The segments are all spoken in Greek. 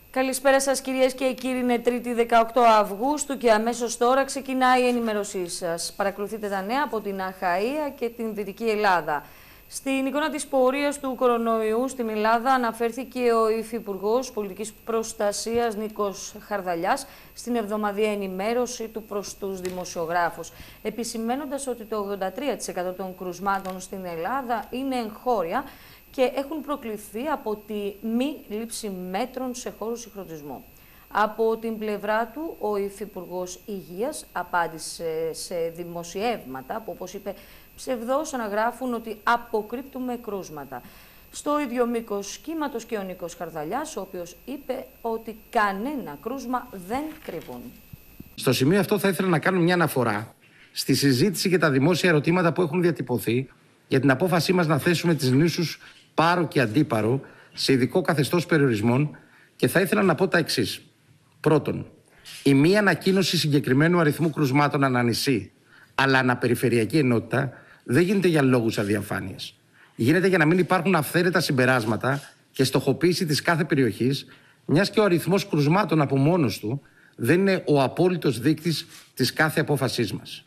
Καλησπέρα σας κυρίες και κύριοι, είναι Τρίτη 18 Αυγούστου και αμέσως τώρα ξεκινάει η ενημέρωσή σας. Παρακολουθείτε τα νέα από την Αχαΐα και την Δυτική Ελλάδα. Στην εικόνα της πορείας του κορονοϊού στην Ελλάδα αναφέρθηκε ο Υφυπουργός Πολιτικής Προστασίας Νίκος Χαρδαλιάς στην εβδομαδιαία ενημέρωση του προς τους δημοσιογράφους, επισημαίνοντας ότι το 83% των κρουσμάτων στην Ελλάδα είναι εγχώρια και έχουν προκληθεί από τη μη λήψη μέτρων σε χώρους συγχρονισμού. Από την πλευρά του, ο Υφυπουργός Υγείας απάντησε σε δημοσιεύματα που, όπως είπε, ψευδώς αναγράφουν ότι αποκρύπτουμε κρούσματα. Στο ίδιο μήκος κύματος και ο Νίκος Χαρδαλιάς, ο οποίος είπε ότι κανένα κρούσμα δεν κρύβουν. Στο σημείο αυτό θα ήθελα να κάνω μια αναφορά στη συζήτηση και τα δημόσια ερωτήματα που έχουν διατυπωθεί για την απόφασή μας να θέσουμε τις νήσους Πάρο και Αντίπαρο σε ειδικό καθεστώς περιορισμών και θα ήθελα να πω τα εξής. Πρώτον, η μη ανακοίνωση συγκεκριμένου αριθμού κρουσμάτων ανά νησί, αλλά αναπεριφερειακή ενότητα, δεν γίνεται για λόγους αδιαφάνειας. Γίνεται για να μην υπάρχουν αυθαίρετα συμπεράσματα και στοχοποίηση της κάθε περιοχής, μιας και ο αριθμός κρουσμάτων από μόνος του δεν είναι ο απόλυτος δείκτης της κάθε απόφασής μας.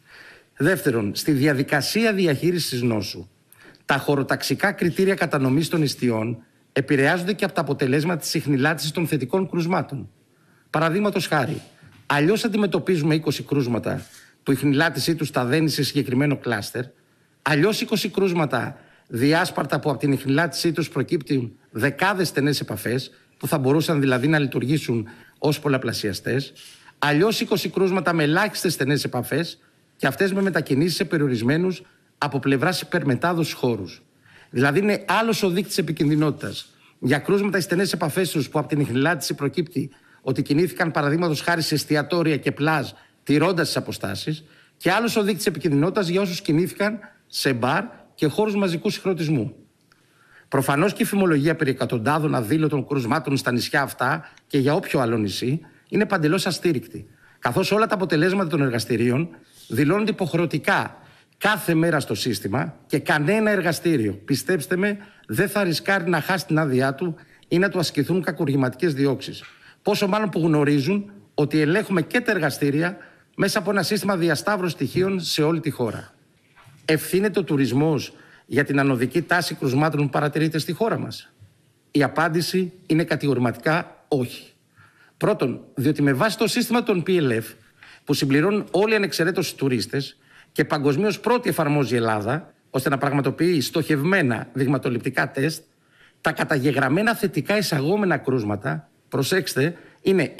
Δεύτερον, στη διαδικασία διαχείρισης της νόσου, τα χωροταξικά κριτήρια κατανομής των ιστιών επηρεάζονται και από τα αποτελέσματα της ιχνηλάτησης των θετικών κρουσμάτων. Παραδείγματος χάρη, αλλιώς αντιμετωπίζουμε 20 κρούσματα που η ιχνηλάτησή τους σταδένει σε συγκεκριμένο κλάστερ, αλλιώς 20 κρούσματα διάσπαρτα που από την ιχνηλάτησή τους προκύπτουν δεκάδες στενές επαφές, που θα μπορούσαν δηλαδή να λειτουργήσουν ως πολλαπλασιαστές, αλλιώς 20 κρούσματα με ελάχιστες στενές επαφές και αυτές με μετακινήσεις σε περιορισμένους από πλευράς υπερμετάδοσης χώρους. Δηλαδή, είναι άλλος ο δείκτης επικινδυνότητας για κρούσματα οι στενές επαφές τους που από την ιχνηλάτηση προκύπτει ότι κινήθηκαν παραδείγματος χάρη σε εστιατόρια και πλάζ, τηρώντας τις αποστάσεις, και άλλος ο δείκτης επικινδυνότητας για όσους κινήθηκαν σε μπαρ και χώρους μαζικού συγχρονισμού. Προφανώς και η φημολογία περί εκατοντάδων αδήλωτων κρούσματων στα νησιά αυτά και για όποιο άλλο νησί είναι παντελώς αστήρικτη, καθώς όλα τα αποτελέσματα των εργαστηρίων δηλώνονται υποχρεωτικά κάθε μέρα στο σύστημα και κανένα εργαστήριο, πιστέψτε με, δεν θα ρισκάρει να χάσει την άδειά του ή να του ασκηθούν κακουργηματικές διώξεις. Πόσο μάλλον που γνωρίζουν ότι ελέγχουμε και τα εργαστήρια μέσα από ένα σύστημα διασταύρωσης στοιχείων σε όλη τη χώρα. Ευθύνεται ο τουρισμός για την ανωδική τάση κρουσμάτων που παρατηρείται στη χώρα μας? Η απάντηση είναι κατηγορηματικά όχι. Πρώτον, διότι με βάση το σύστημα των PLF που συμπληρώνουν όλοι ανεξαιρέτως τουρίστες και παγκοσμίως πρώτη εφαρμόζει η Ελλάδα, ώστε να πραγματοποιεί στοχευμένα δειγματοληπτικά τεστ, τα καταγεγραμμένα θετικά εισαγόμενα κρούσματα, προσέξτε, είναι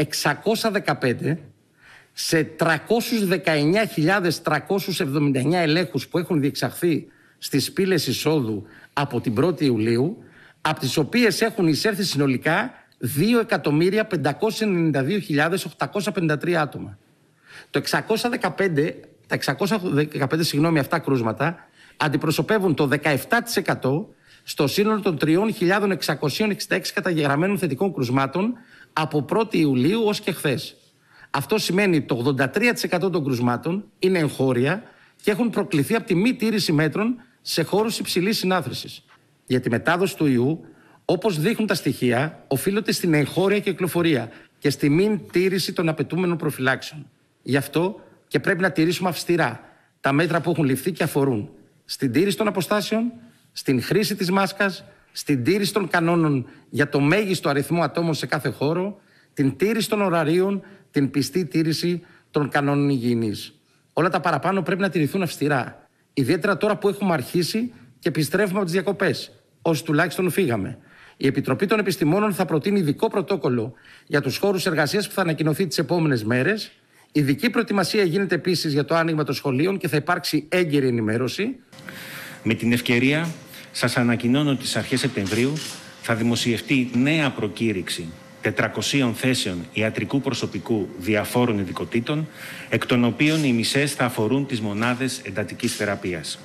615 σε 319.379 ελέγχους που έχουν διεξαχθεί στις πύλες εισόδου από την 1η Ιουλίου, από τις οποίες έχουν εισέρθει συνολικά 2.592.853 άτομα. Τα 615 αυτά κρούσματα αντιπροσωπεύουν το 17% στο σύνολο των 3.666 καταγεγραμμένων θετικών κρουσμάτων από 1η Ιουλίου ως και χθες. Αυτό σημαίνει το 83% των κρουσμάτων είναι εγχώρια και έχουν προκληθεί από τη μη τήρηση μέτρων σε χώρους υψηλής συνάθρησης. Για τη μετάδοση του ιού, όπως δείχνουν τα στοιχεία, οφείλονται στην εγχώρια κυκλοφορία και στη μη τήρηση των απαιτούμενων προφυλάξεων. Γι' αυτό και πρέπει να τηρήσουμε αυστηρά τα μέτρα που έχουν ληφθεί και αφορούν στην τήρηση των αποστάσεων, στην χρήση της μάσκας, στην τήρηση των κανόνων για το μέγιστο αριθμό ατόμων σε κάθε χώρο, την τήρηση των ωραρίων, την πιστή τήρηση των κανόνων υγιεινής. Όλα τα παραπάνω πρέπει να τηρηθούν αυστηρά. Ιδιαίτερα τώρα που έχουμε αρχίσει και επιστρέφουμε από τις διακοπές, όσοι τουλάχιστον φύγαμε. Η Επιτροπή των Επιστημόνων θα προτείνει ειδικό πρωτόκολλο για τους χώρους εργασίας που θα ανακοινωθεί τις επόμενες μέρες. Ειδική προετοιμασία γίνεται επίσης για το άνοιγμα των σχολείων και θα υπάρξει έγκαιρη ενημέρωση. Με την ευκαιρία, σας ανακοινώνω ότι στις αρχές Σεπτεμβρίου θα δημοσιευτεί νέα προκήρυξη 400 θέσεων ιατρικού προσωπικού διαφόρων ειδικοτήτων, εκ των οποίων οι μισές θα αφορούν τις μονάδες εντατικής θεραπείας.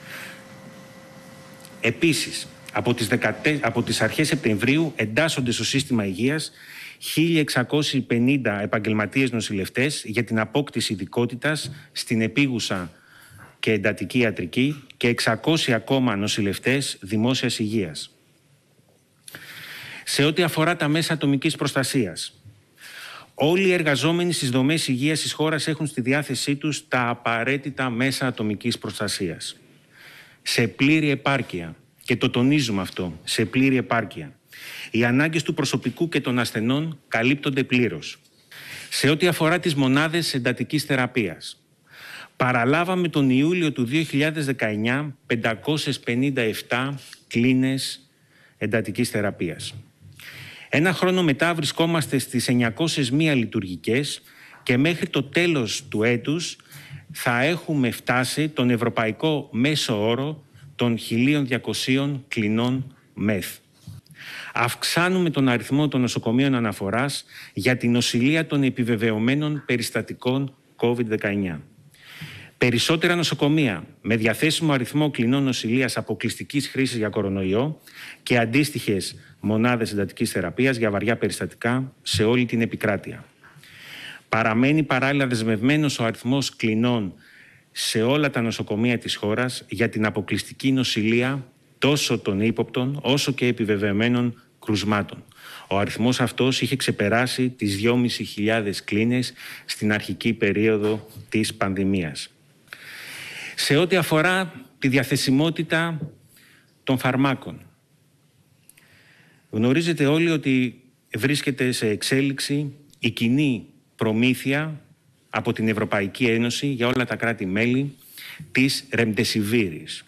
Επίσης, από τις αρχές Σεπτεμβρίου εντάσσονται στο σύστημα υγείας 1.650 επαγγελματίες νοσηλευτές για την απόκτηση ειδικότητας στην επίγουσα και εντατική ιατρική και 600 ακόμα νοσηλευτές δημόσιας υγείας. Σε ό,τι αφορά τα μέσα ατομικής προστασίας, όλοι οι εργαζόμενοι στις δομές υγείας της χώρας έχουν στη διάθεσή τους τα απαραίτητα μέσα ατομικής προστασίας. Σε πλήρη επάρκεια, και το τονίζουμε αυτό, σε πλήρη επάρκεια. Οι ανάγκες του προσωπικού και των ασθενών καλύπτονται πλήρως. Σε ό,τι αφορά τις μονάδες εντατικής θεραπείας, παραλάβαμε τον Ιούλιο του 2019 557 κλίνες εντατικής θεραπείας. Ένα χρόνο μετά βρισκόμαστε στις 901 λειτουργικές και μέχρι το τέλος του έτους θα έχουμε φτάσει τον ευρωπαϊκό μέσο όρο των 1.200 κλινών ΜΕΘ. Αυξάνουμε τον αριθμό των νοσοκομείων αναφοράς για την νοσηλεία των επιβεβαιωμένων περιστατικών COVID-19. Περισσότερα νοσοκομεία με διαθέσιμο αριθμό κλινών νοσηλείας αποκλειστικής χρήσης για κορονοϊό και αντίστοιχες μονάδες εντατικής θεραπείας για βαριά περιστατικά σε όλη την επικράτεια. Παραμένει παράλληλα δεσμευμένος ο αριθμός κλινών σε όλα τα νοσοκομεία της χώρας για την αποκλειστική νοσηλεία τόσο των ύποπτων όσο και επιβεβαιωμένων κρουσμάτων. Ο αριθμός αυτός είχε ξεπεράσει τις 2.500 κλίνες στην αρχική περίοδο της πανδημίας. Σε ό,τι αφορά τη διαθεσιμότητα των φαρμάκων, γνωρίζετε όλοι ότι βρίσκεται σε εξέλιξη η κοινή προμήθεια από την Ευρωπαϊκή Ένωση για όλα τα κράτη-μέλη της Ρεμντεσιβίρης.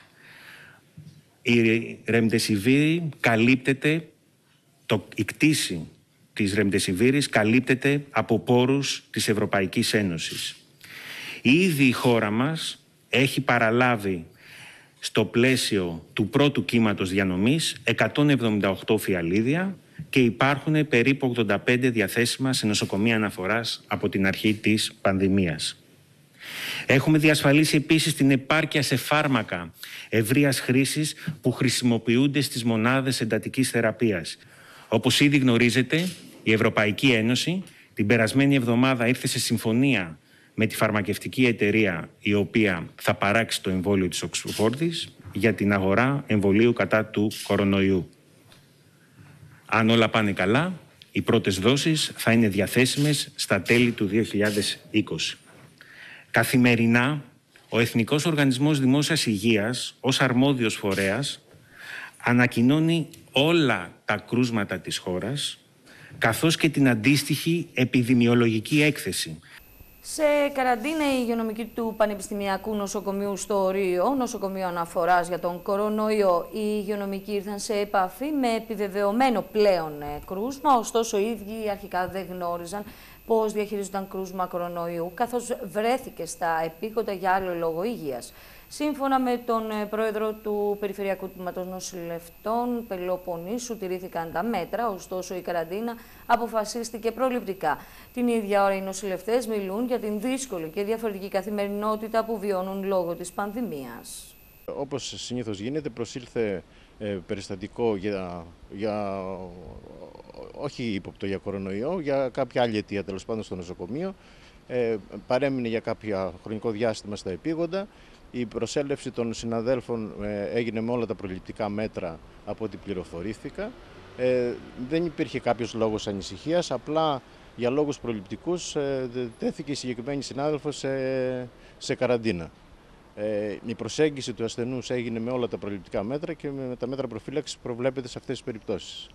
Η Ρεμντεσιβίρη καλύπτεται, η κτήση της Ρεμντεσιβίρης καλύπτεται από πόρους της Ευρωπαϊκής Ένωσης. Ήδη η χώρα μας έχει παραλάβει στο πλαίσιο του πρώτου κύματος διανομής 178 φιαλίδια και υπάρχουν περίπου 85 διαθέσιμα σε νοσοκομεία αναφοράς από την αρχή της πανδημίας. Έχουμε διασφαλίσει επίσης την επάρκεια σε φάρμακα ευρείας χρήσης που χρησιμοποιούνται στις μονάδες εντατικής θεραπείας. Όπως ήδη γνωρίζετε, η Ευρωπαϊκή Ένωση την περασμένη εβδομάδα ήρθε σε συμφωνία με τη φαρμακευτική εταιρεία η οποία θα παράξει το εμβόλιο της Οξφόρδης για την αγορά εμβολίου κατά του κορονοϊού. Αν όλα πάνε καλά, οι πρώτες δόσεις θα είναι διαθέσιμες στα τέλη του 2020. Καθημερινά, ο Εθνικός Οργανισμός Δημόσιας Υγείας, ως αρμόδιος φορέας, ανακοινώνει όλα τα κρούσματα της χώρας, καθώς και την αντίστοιχη επιδημιολογική έκθεση. Σε καραντίνα η υγειονομική του Πανεπιστημιακού Νοσοκομείου στο Ρίο, νοσοκομείο αναφοράς για τον κορονοϊό, οι υγειονομικοί ήρθαν σε επαφή με επιβεβαιωμένο πλέον κρούσμα, ωστόσο οι ίδιοι αρχικά δεν γνώριζαν πώς διαχειρίζονταν κρούσμα κορονοϊού, καθώς βρέθηκε στα επίγοντα για άλλο λόγο υγείας. Σύμφωνα με τον πρόεδρο του Περιφερειακού Τμήματος Νοσηλευτών Πελοποννήσου, τηρήθηκαν τα μέτρα, ωστόσο η καραντίνα αποφασίστηκε προληπτικά. Την ίδια ώρα οι νοσηλευτές μιλούν για την δύσκολη και διαφορετική καθημερινότητα που βιώνουν λόγω της πανδημίας. Όπως συνήθως γίνεται, προσήλθε περιστατικό όχι ύποπτο για κορονοϊό, για κάποια άλλη αιτία τέλος πάντων στο νοσοκομείο. Παρέμεινε για κάποιο χρονικό διάστημα στα επίγοντα. Η προσέλευση των συναδέλφων έγινε με όλα τα προληπτικά μέτρα από ό,τι πληροφορήθηκα. Δεν υπήρχε κάποιος λόγος ανησυχίας, απλά για λόγους προληπτικούς τέθηκε η συγκεκριμένη συνάδελφος σε καραντίνα. Η προσέγγιση του ασθενούς έγινε με όλα τα προληπτικά μέτρα και με τα μέτρα προφύλαξης που προβλέπεται σε αυτές τις περιπτώσεις.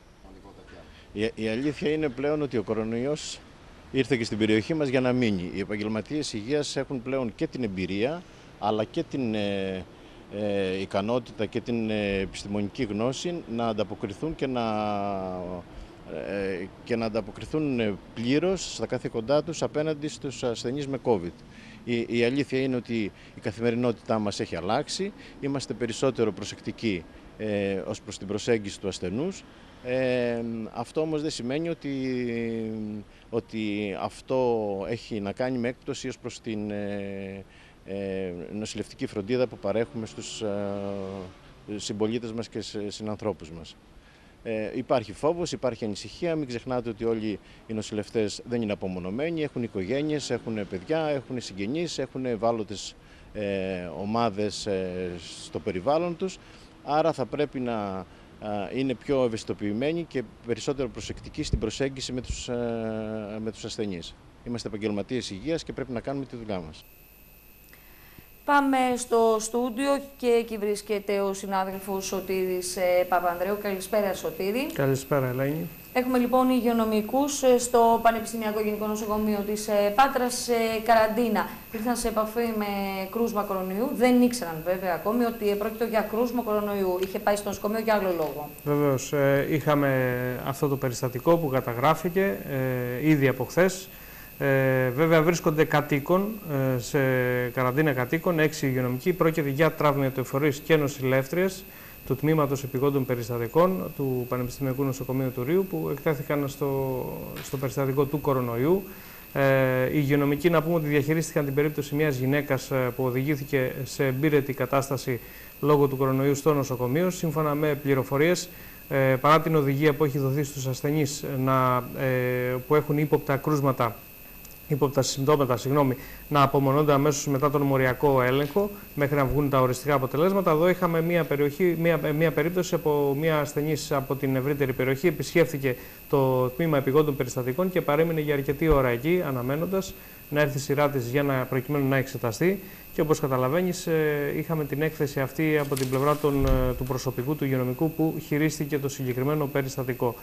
Η αλήθεια είναι πλέον ότι ο κορονοϊός ήρθε και στην περιοχή μας για να μείνει. Οι επαγγελματίες υγείας έχουν πλέον και την εμπειρία, αλλά και την ικανότητα και την επιστημονική γνώση να ανταποκριθούν και να ανταποκριθούν πλήρως στα καθήκοντά τους απέναντι στους ασθενείς με COVID. Η αλήθεια είναι ότι η καθημερινότητά μας έχει αλλάξει, είμαστε περισσότερο προσεκτικοί ως προς την προσέγγιση του ασθενούς. Αυτό όμως δεν σημαίνει ότι αυτό έχει να κάνει με έκπτωση ως προς την νοσηλευτική φροντίδα που παρέχουμε στους συμπολίτες μας και συνανθρώπους μας. Υπάρχει φόβος, υπάρχει ανησυχία. Μην ξεχνάτε ότι όλοι οι νοσηλευτές δεν είναι απομονωμένοι, έχουν οικογένειες, έχουν παιδιά, έχουν συγγενείς, έχουν ευάλωτες ομάδες στο περιβάλλον τους. Άρα θα πρέπει να είναι πιο ευαισθητοποιημένοι και περισσότερο προσεκτικοί στην προσέγγιση με τους ασθενείς. Είμαστε επαγγελματίες υγείας και πρέπει να κάνουμε τη δουλειά μας. Πάμε στο στούντιο και εκεί βρίσκεται ο συνάδελφος Σωτήρης Παπανδρέου. Καλησπέρα, Σωτήρη. Καλησπέρα, Ελένη. Έχουμε λοιπόν υγειονομικούς στο Πανεπιστημιακό Γενικό Νοσοκομείο της Πάτρας σε καραντίνα. Ήρθαν σε επαφή με κρούσμα κορονοϊού. Δεν ήξεραν βέβαια ακόμη ότι πρόκειται για κρούσμα κορονοϊού. Είχε πάει στο νοσοκομείο για άλλο λόγο. Βεβαίως. Είχαμε αυτό το περιστατικό που καταγράφηκε ήδη από χθες. Βέβαια βρίσκονται κατοίκων, σε καραντίνα κατοίκων, 6 υγειονομικοί. Πρόκειται για τραυματοφορείς και νοσηλεύτριες του Τμήματος Επιγόντων Περιστατικών του Πανεπιστημιακού Νοσοκομείου του Ρείου, που εκτέθηκαν στο περιστατικό του κορονοϊού. Οι υγειονομικοί, να πούμε ότι διαχειρίστηκαν την περίπτωση μιας γυναίκας που οδηγήθηκε σε εμπήρετη κατάσταση λόγω του κορονοϊού στο νοσοκομείο. Σύμφωνα με πληροφορίες, παρά την οδηγία που έχει δοθεί στους ασθενείς που έχουν ύποπτα κρούσματα, ύποπτα συμπτώματα, να απομονώνται αμέσως μετά τον μοριακό έλεγχο μέχρι να βγουν τα οριστικά αποτελέσματα. Εδώ είχαμε μια περίπτωση από μια ασθενής από την ευρύτερη περιοχή. Επισκέφθηκε το Τμήμα Επιγόντων Περιστατικών και παρέμεινε για αρκετή ώρα εκεί, αναμένοντας να έρθει η σειρά της προκειμένου να εξεταστεί. Και όπως καταλαβαίνεις, είχαμε την έκθεση αυτή από την πλευρά του προσωπικού, του υγειονομικού, που χειρίστηκε το συγκεκριμένο περιστατικό.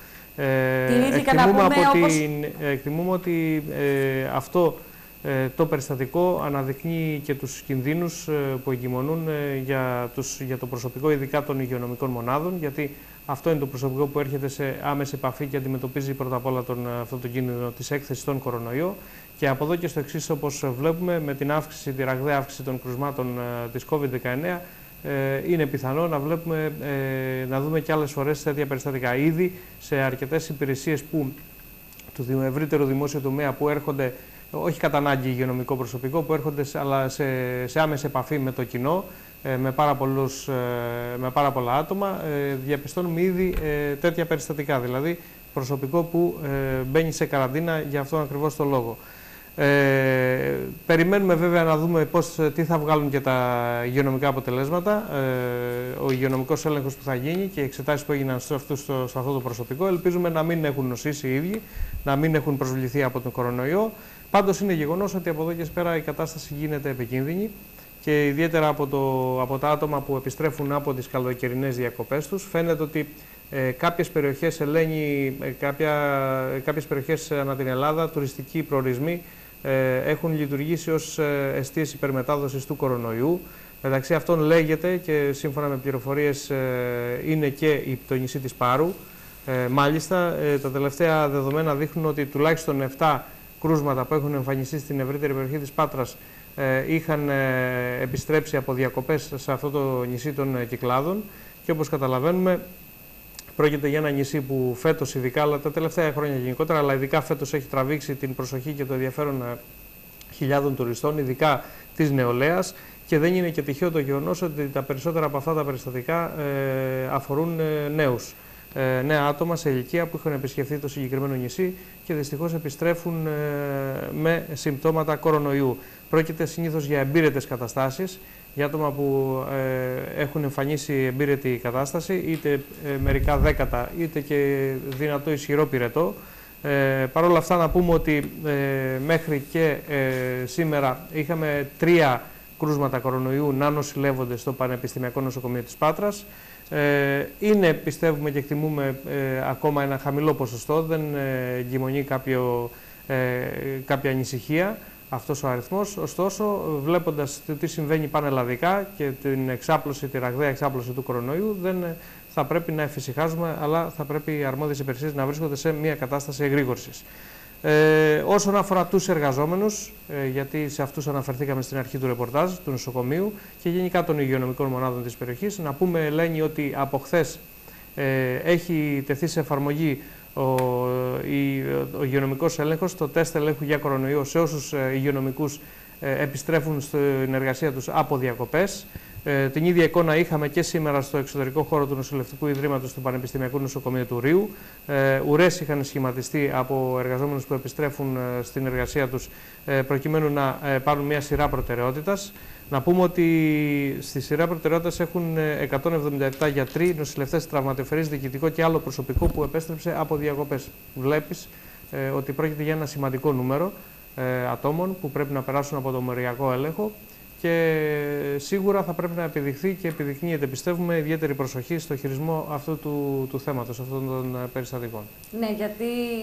Εκτιμούμε ότι αυτό το περιστατικό αναδεικνύει και τους κινδύνους που εγκυμονούν για το προσωπικό, ειδικά των υγειονομικών μονάδων, γιατί αυτό είναι το προσωπικό που έρχεται σε άμεση επαφή και αντιμετωπίζει πρώτα απ' όλα αυτό το κίνδυνο της έκθεσης στον κορονοϊό. Και από εδώ και στο εξής, όπως βλέπουμε, με την τη ραγδαία αύξηση των κρουσμάτων της COVID-19, είναι πιθανό να δούμε και άλλες φορές τέτοια περιστατικά. Ήδη σε αρκετές υπηρεσίες του ευρύτερου δημόσιου τομέα που έρχονται, όχι κατά ανάγκη υγειονομικό προσωπικό, που έρχονται αλλά σε άμεση επαφή με το κοινό, με πάρα πολλά άτομα, διαπιστώνουμε ήδη τέτοια περιστατικά. Δηλαδή προσωπικό που μπαίνει σε καραντίνα για αυτόν ακριβώς το λόγο. Περιμένουμε βέβαια να δούμε τι θα βγάλουν και τα υγειονομικά αποτελέσματα, ο υγειονομικός έλεγχος που θα γίνει και οι εξετάσεις που έγιναν σε αυτό το προσωπικό. Ελπίζουμε να μην έχουν νοσήσει οι ίδιοι, να μην έχουν προσβληθεί από τον κορονοϊό. Πάντως είναι γεγονός ότι από εδώ και πέρα η κατάσταση γίνεται επικίνδυνη και ιδιαίτερα από τα άτομα που επιστρέφουν από τις καλοκαιρινές διακοπές τους. Φαίνεται ότι κάποιες περιοχές, κάποιες περιοχές ανά την Ελλάδα, τουριστικοί προορισμοί, έχουν λειτουργήσει ως εστίες υπερμετάδοσης του κορονοϊού. Μεταξύ αυτών λέγεται, και σύμφωνα με πληροφορίες είναι και το νησί της Πάρου. Μάλιστα, τα τελευταία δεδομένα δείχνουν ότι τουλάχιστον 7 κρούσματα που έχουν εμφανιστεί στην ευρύτερη περιοχή της Πάτρας είχαν επιστρέψει από διακοπές σε αυτό το νησί των Κυκλάδων. Και όπως καταλαβαίνουμε, πρόκειται για ένα νησί που φέτος ειδικά, αλλά τα τελευταία χρόνια γενικότερα, αλλά ειδικά φέτος έχει τραβήξει την προσοχή και το ενδιαφέρον χιλιάδων τουριστών, ειδικά της νεολαίας. Και δεν είναι και τυχαίο το γεγονός ότι τα περισσότερα από αυτά τα περιστατικά αφορούν νέα άτομα σε ηλικία που είχαν επισκεφθεί το συγκεκριμένο νησί και δυστυχώς επιστρέφουν με συμπτώματα κορονοϊού. Πρόκειται συνήθως για εμπήρετες καταστάσεις, για άτομα που έχουν εμφανίσει εμπήρετη κατάσταση, είτε μερικά δέκατα, είτε και δυνατό ισχυρό πυρετό. Παρ' όλα αυτά να πούμε ότι μέχρι και σήμερα είχαμε 3 κρούσματα κορονοϊού να νοσηλεύονται στο Πανεπιστημιακό Νοσοκομείο της Πάτρας. Είναι, πιστεύουμε και εκτιμούμε, ακόμα ένα χαμηλό ποσοστό, δεν εγκυμονεί κάποια ανησυχία αυτός ο αριθμός. Ωστόσο, βλέποντας τι συμβαίνει πανελλαδικά και τη ραγδαία εξάπλωση του κορονοϊού, δεν θα πρέπει να εφησυχάζουμε, αλλά θα πρέπει οι αρμόδιες υπηρεσίες να βρίσκονται σε μια κατάσταση εγρήγορσης. Όσον αφορά τους εργαζόμενους, γιατί σε αυτούς αναφερθήκαμε στην αρχή του ρεπορτάζ του νοσοκομείου και γενικά των υγειονομικών μονάδων της περιοχής, να πούμε, Ελένη, ότι από χθες έχει τεθεί σε εφαρμογή ο υγειονομικός έλεγχος, το τεστ ελέγχου για κορονοϊό σε όσους υγειονομικούς επιστρέφουν στην εργασία τους από διακοπές. Την ίδια εικόνα είχαμε και σήμερα στο εξωτερικό χώρο του Νοσηλευτικού Ιδρύματος του Πανεπιστημιακού Νοσοκομείου του Ρείου. Ουρές είχαν σχηματιστεί από εργαζόμενους που επιστρέφουν στην εργασία τους προκειμένου να πάρουν μια σειρά προτεραιότητας. Να πούμε ότι στη σειρά προτεραιότητας έχουν 177 γιατροί, νοσηλευτές, τραυματοφερείς, διοικητικό και άλλο προσωπικό που επέστρεψε από διακοπές. Βλέπεις ότι πρόκειται για ένα σημαντικό νούμερο ατόμων που πρέπει να περάσουν από το μοριακό έλεγχο και σίγουρα θα πρέπει να επιδειχθεί και επιδεικνύεται, πιστεύουμε, ιδιαίτερη προσοχή στο χειρισμό αυτού του θέματος, αυτών των περιστατικών. Ναι, γιατί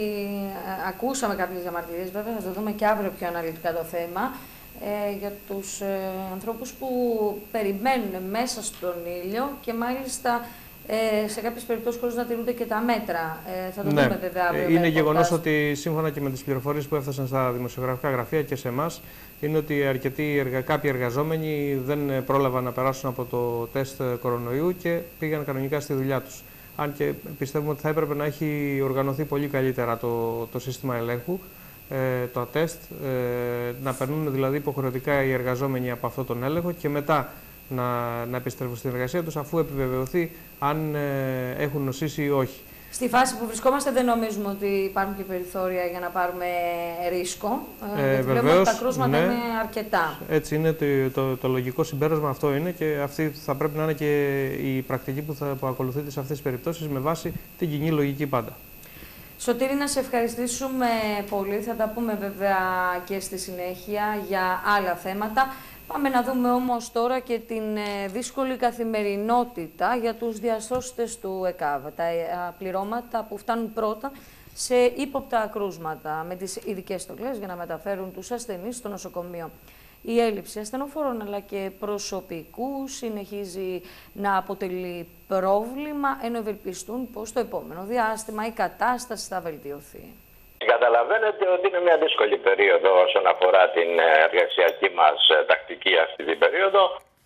ακούσαμε κάποιες διαμαρτυρίες, βέβαια θα το δούμε και αύριο πιο αναλυτικά το θέμα, για τους ανθρώπους που περιμένουν μέσα στον ήλιο και μάλιστα σε κάποιες περιπτώσεις χωρίς να τηρούνται και τα μέτρα. Θα το δούμε βέβαια αύριο. Είναι γεγονός ότι σύμφωνα και με τις πληροφορίες που έφτασαν στα δημοσιογραφικά γραφεία και σε εμάς, είναι ότι κάποιοι εργαζόμενοι δεν πρόλαβαν να περάσουν από το τεστ κορονοϊού και πήγαν κανονικά στη δουλειά τους. Αν και πιστεύουμε ότι θα έπρεπε να έχει οργανωθεί πολύ καλύτερα το σύστημα ελέγχου, το τεστ, να περνούν δηλαδή υποχρεωτικά οι εργαζόμενοι από αυτόν τον έλεγχο και μετά να επιστρέφουν στην εργασία τους αφού επιβεβαιωθεί αν έχουν νοσήσει ή όχι. Στη φάση που βρισκόμαστε δεν νομίζουμε ότι υπάρχουν και περιθώρια για να πάρουμε ρίσκο. Βεβαίως, τα κρούσματα είναι αρκετά. Έτσι είναι, το λογικό συμπέρασμα αυτό είναι και αυτή θα πρέπει να είναι και η πρακτική που ακολουθείται σε αυτές τις περιπτώσεις με βάση την κοινή λογική πάντα. Σωτήρη, να σε ευχαριστήσουμε πολύ. Θα τα πούμε βέβαια και στη συνέχεια για άλλα θέματα. Πάμε να δούμε όμως τώρα και την δύσκολη καθημερινότητα για τους διασώστες του ΕΚΑΒ. Τα πληρώματα που φτάνουν πρώτα σε ύποπτα κρούσματα με τις ειδικές στολές για να μεταφέρουν τους ασθενείς στο νοσοκομείο. Η έλλειψη ασθενοφόρων αλλά και προσωπικού συνεχίζει να αποτελεί πρόβλημα, ενώ ευελπιστούν πως το επόμενο διάστημα η κατάσταση θα βελτιωθεί. Καταλαβαίνετε ότι είναι μια δύσκολη περίοδο όσον αφορά την εργασιακή μας τακτική αυτή την περίοδο.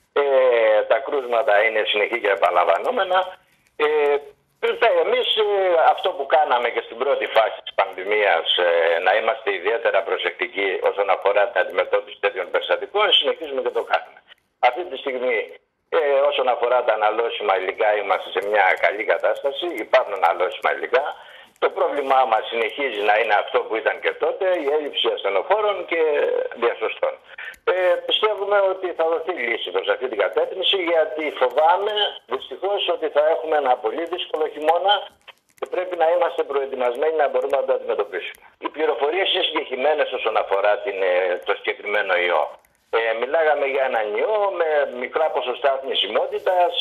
Τα κρούσματα είναι συνεχή και επαναλαμβανόμενα. Εμείς αυτό που κάναμε και στην πρώτη φάση της πανδημίας, να είμαστε ιδιαίτερα προσεκτικοί όσον αφορά την αντιμετώπιση τέτοιων περιστατικών, συνεχίζουμε και το κάνουμε. Αυτή τη στιγμή όσον αφορά τα αναλώσιμα υλικά είμαστε σε μια καλή κατάσταση, υπάρχουν αναλώσιμα υλικά. Το πρόβλημά μας συνεχίζει να είναι αυτό που ήταν και τότε, η έλλειψη ασθενοφόρων και διασωστών. Πιστεύουμε ότι θα δοθεί λύση προς αυτή την κατεύθυνση, γιατί φοβάμαι δυστυχώς ότι θα έχουμε ένα πολύ δύσκολο χειμώνα και πρέπει να είμαστε προετοιμασμένοι να μπορούμε να το αντιμετωπίσουμε. Οι πληροφορίες είναι συγκεκριμένες όσον αφορά το συγκεκριμένο ιό. Μιλάγαμε για έναν ιό με μικρά ποσοστά θνησιμότητας,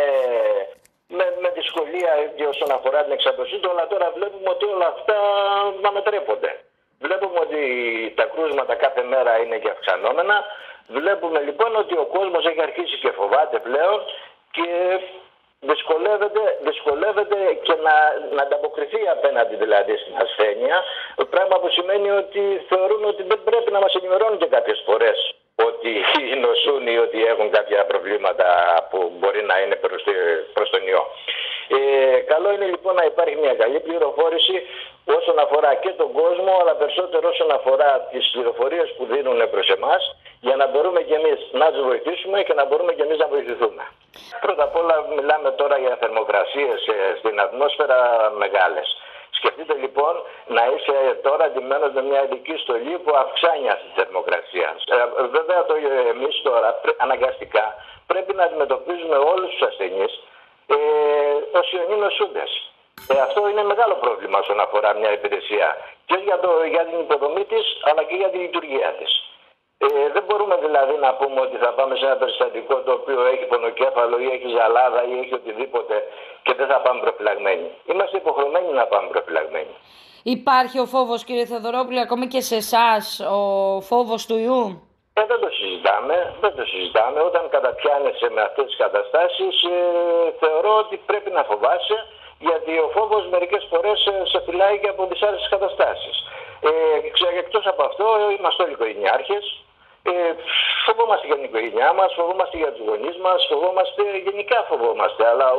με δυσκολία όσον αφορά την εξαπλωσή του, αλλά τώρα βλέπουμε ότι όλα αυτά ανατρέπονται. Βλέπουμε ότι τα κρούσματα κάθε μέρα είναι και αυξανόμενα. Βλέπουμε λοιπόν ότι ο κόσμος έχει αρχίσει και φοβάται πλέον και δυσκολεύεται και να ανταποκριθεί απέναντι δηλαδή στην ασθένεια, πράγμα που σημαίνει ότι θεωρούν ότι δεν πρέπει να μας ενημερώνουν και κάποιες φορές ότι νοσούν ή ότι έχουν κάποια προβλήματα που μπορεί να είναι προς τον ιό. Καλό είναι λοιπόν να υπάρχει μια καλή πληροφόρηση όσον αφορά και τον κόσμο, αλλά περισσότερο όσον αφορά τις πληροφορίες που δίνουν προς εμάς, για να μπορούμε και εμείς να τους βοηθήσουμε και να μπορούμε και εμείς να βοηθηθούμε. Πρώτα απ' όλα μιλάμε τώρα για θερμοκρασίες στην ατμόσφαιρα μεγάλες. Σκεφτείτε λοιπόν να είσαι τώρα αντιμένος με μια ειδική στολή που αυξάνει αυτή τη θερμοκρασία. Βέβαια εμείς τώρα αναγκαστικά πρέπει να αντιμετωπίζουμε όλους τους ασθενείς ως ιονοί νοσούντες. Αυτό είναι μεγάλο πρόβλημα όσον αφορά μια υπηρεσία και για την υποδομή της αλλά και για τη λειτουργία της. Δεν μπορούμε δηλαδή να πούμε ότι θα πάμε σε ένα περιστατικό το οποίο έχει πονοκέφαλο ή έχει ζαλάδα ή έχει οτιδήποτε και δεν θα πάμε προφυλαγμένοι. Είμαστε υποχρεωμένοι να πάμε προφυλαγμένοι. Υπάρχει ο φόβος, κύριε Θεοδωρόπουλε, ακόμη και σε εσάς, ο φόβος του ιού? Δεν το συζητάμε. Όταν καταπιάνεσαι με αυτές τις καταστάσεις, θεωρώ ότι πρέπει να φοβάσαι, γιατί ο φόβος μερικές φορές σε φυλάει και από τις άλλες καταστάσεις. Εκτός από αυτό, είμαστε όλοι οικογενειάρχες. Φοβόμαστε για την οικογένειά μας, φοβόμαστε για τους γονείς μας, φοβόμαστε, γενικά φοβόμαστε. Αλλά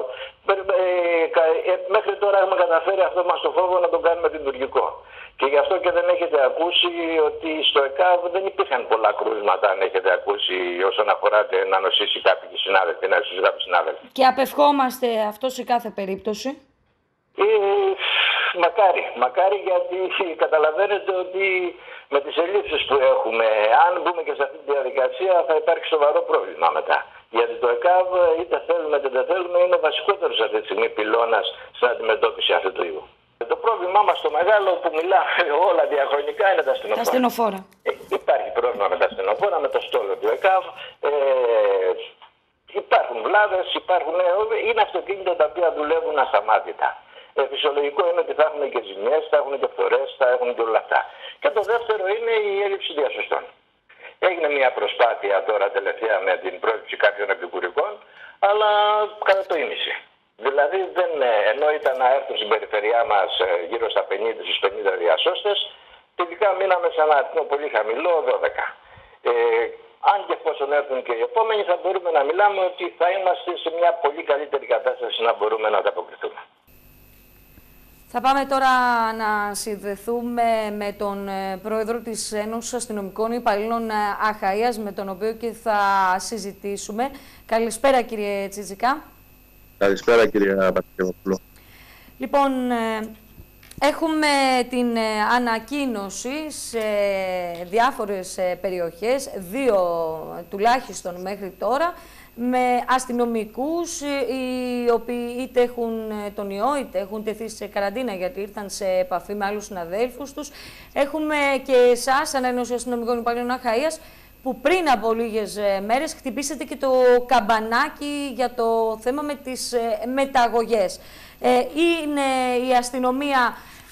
μέχρι τώρα έχουμε καταφέρει αυτό μας το φόβο να τον κάνουμε λειτουργικό. Και γι' αυτό και δεν έχετε ακούσει ότι στο ΕΚΑΒ δεν υπήρχαν πολλά κρούσματα, αν έχετε ακούσει, όσον αφορά να νοσήσει κάποιοι συνάδελφοι, να νοσήσει κάποιοι συνάδελφοι. Και απευχόμαστε αυτό σε κάθε περίπτωση. Μακάρι, γιατί καταλαβαίνετε ότι με τις ελλείψεις που έχουμε, αν μπούμε και σε αυτή τη διαδικασία, θα υπάρχει σοβαρό πρόβλημα μετά. Γιατί το ΕΚΑΒ, είτε θέλουμε είτε δεν θέλουμε, είναι ο βασικότερος αυτή τη στιγμή πυλώνας στην αντιμετώπιση αυτού του ιού. Το πρόβλημά μας το μεγάλο που μιλάμε όλα διαχρονικά είναι τα ασθενοφόρα. Τα ασθενοφόρα. Υπάρχει πρόβλημα με τα ασθενοφόρα, με το στόλο του ΕΚΑΒ. Υπάρχουν βλάβες, είναι αυτοκίνητα τα οποία δουλεύουν ασταμάτητα. Φυσιολογικό είναι ότι θα έχουν και ζημιές, θα έχουν και φθορές, θα έχουν και όλα αυτά. Και το δεύτερο είναι η έλλειψη διασωστών. Έγινε μια προσπάθεια τώρα τελευταία με την πρόληψη κάποιων επικουρικών, αλλά κατά το ίμιση. Δηλαδή, ενώ ήταν να έρθουν στην περιφερειά μας γύρω στα 50 διασώστες, τελικά μείναμε σε ένα αριθμό πολύ χαμηλό, 12. Αν και εφόσον έρθουν και οι επόμενοι, θα μπορούμε να μιλάμε ότι θα είμαστε σε μια πολύ καλύτερη κατάσταση να μπορούμε να ανταποκριθούμε. Θα πάμε τώρα να συνδεθούμε με τον πρόεδρο της Ένωσης Αστυνομικών Υπαλλήλων Αχαΐας, με τον οποίο και θα συζητήσουμε. Καλησπέρα, κύριε Τσιτζικά. Καλησπέρα, κύριε Πατρικιαβοπούλου. Λοιπόν, έχουμε την ανακοίνωση σε διάφορες περιοχές, 2 τουλάχιστον μέχρι τώρα, με αστυνομικούς οι οποίοι είτε έχουν τον ιό, είτε έχουν τεθεί σε καραντίνα γιατί ήρθαν σε επαφή με άλλους συναδέλφους τους. Έχουμε και εσάς, σαν Ένωση Αστυνομικών Υπαλλήλων Αχαΐας, που πριν από λίγες μέρες χτυπήσετε και το καμπανάκι για το θέμα με τις μεταγωγές. Είναι η αστυνομία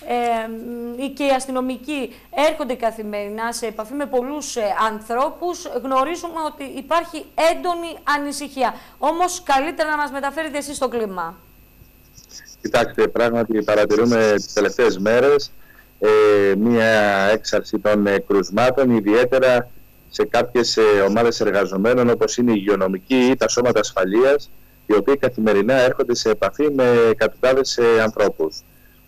και οι αστυνομικοί έρχονται καθημερινά σε επαφή με πολλούς ανθρώπους. Γνωρίζουμε ότι υπάρχει έντονη ανησυχία. Όμως καλύτερα να μας μεταφέρετε εσείς το κλίμα. Κοιτάξτε, πράγματι παρατηρούμε τις τελευταίες μέρες μία έξαρση των κρουσμάτων, ιδιαίτερα σε κάποιες ομάδες εργαζομένων όπως είναι οι υγειονομικοί ή τα σώματα ασφαλείας, οι οποίοι καθημερινά έρχονται σε επαφή με εκατοντάδες ανθρώπους.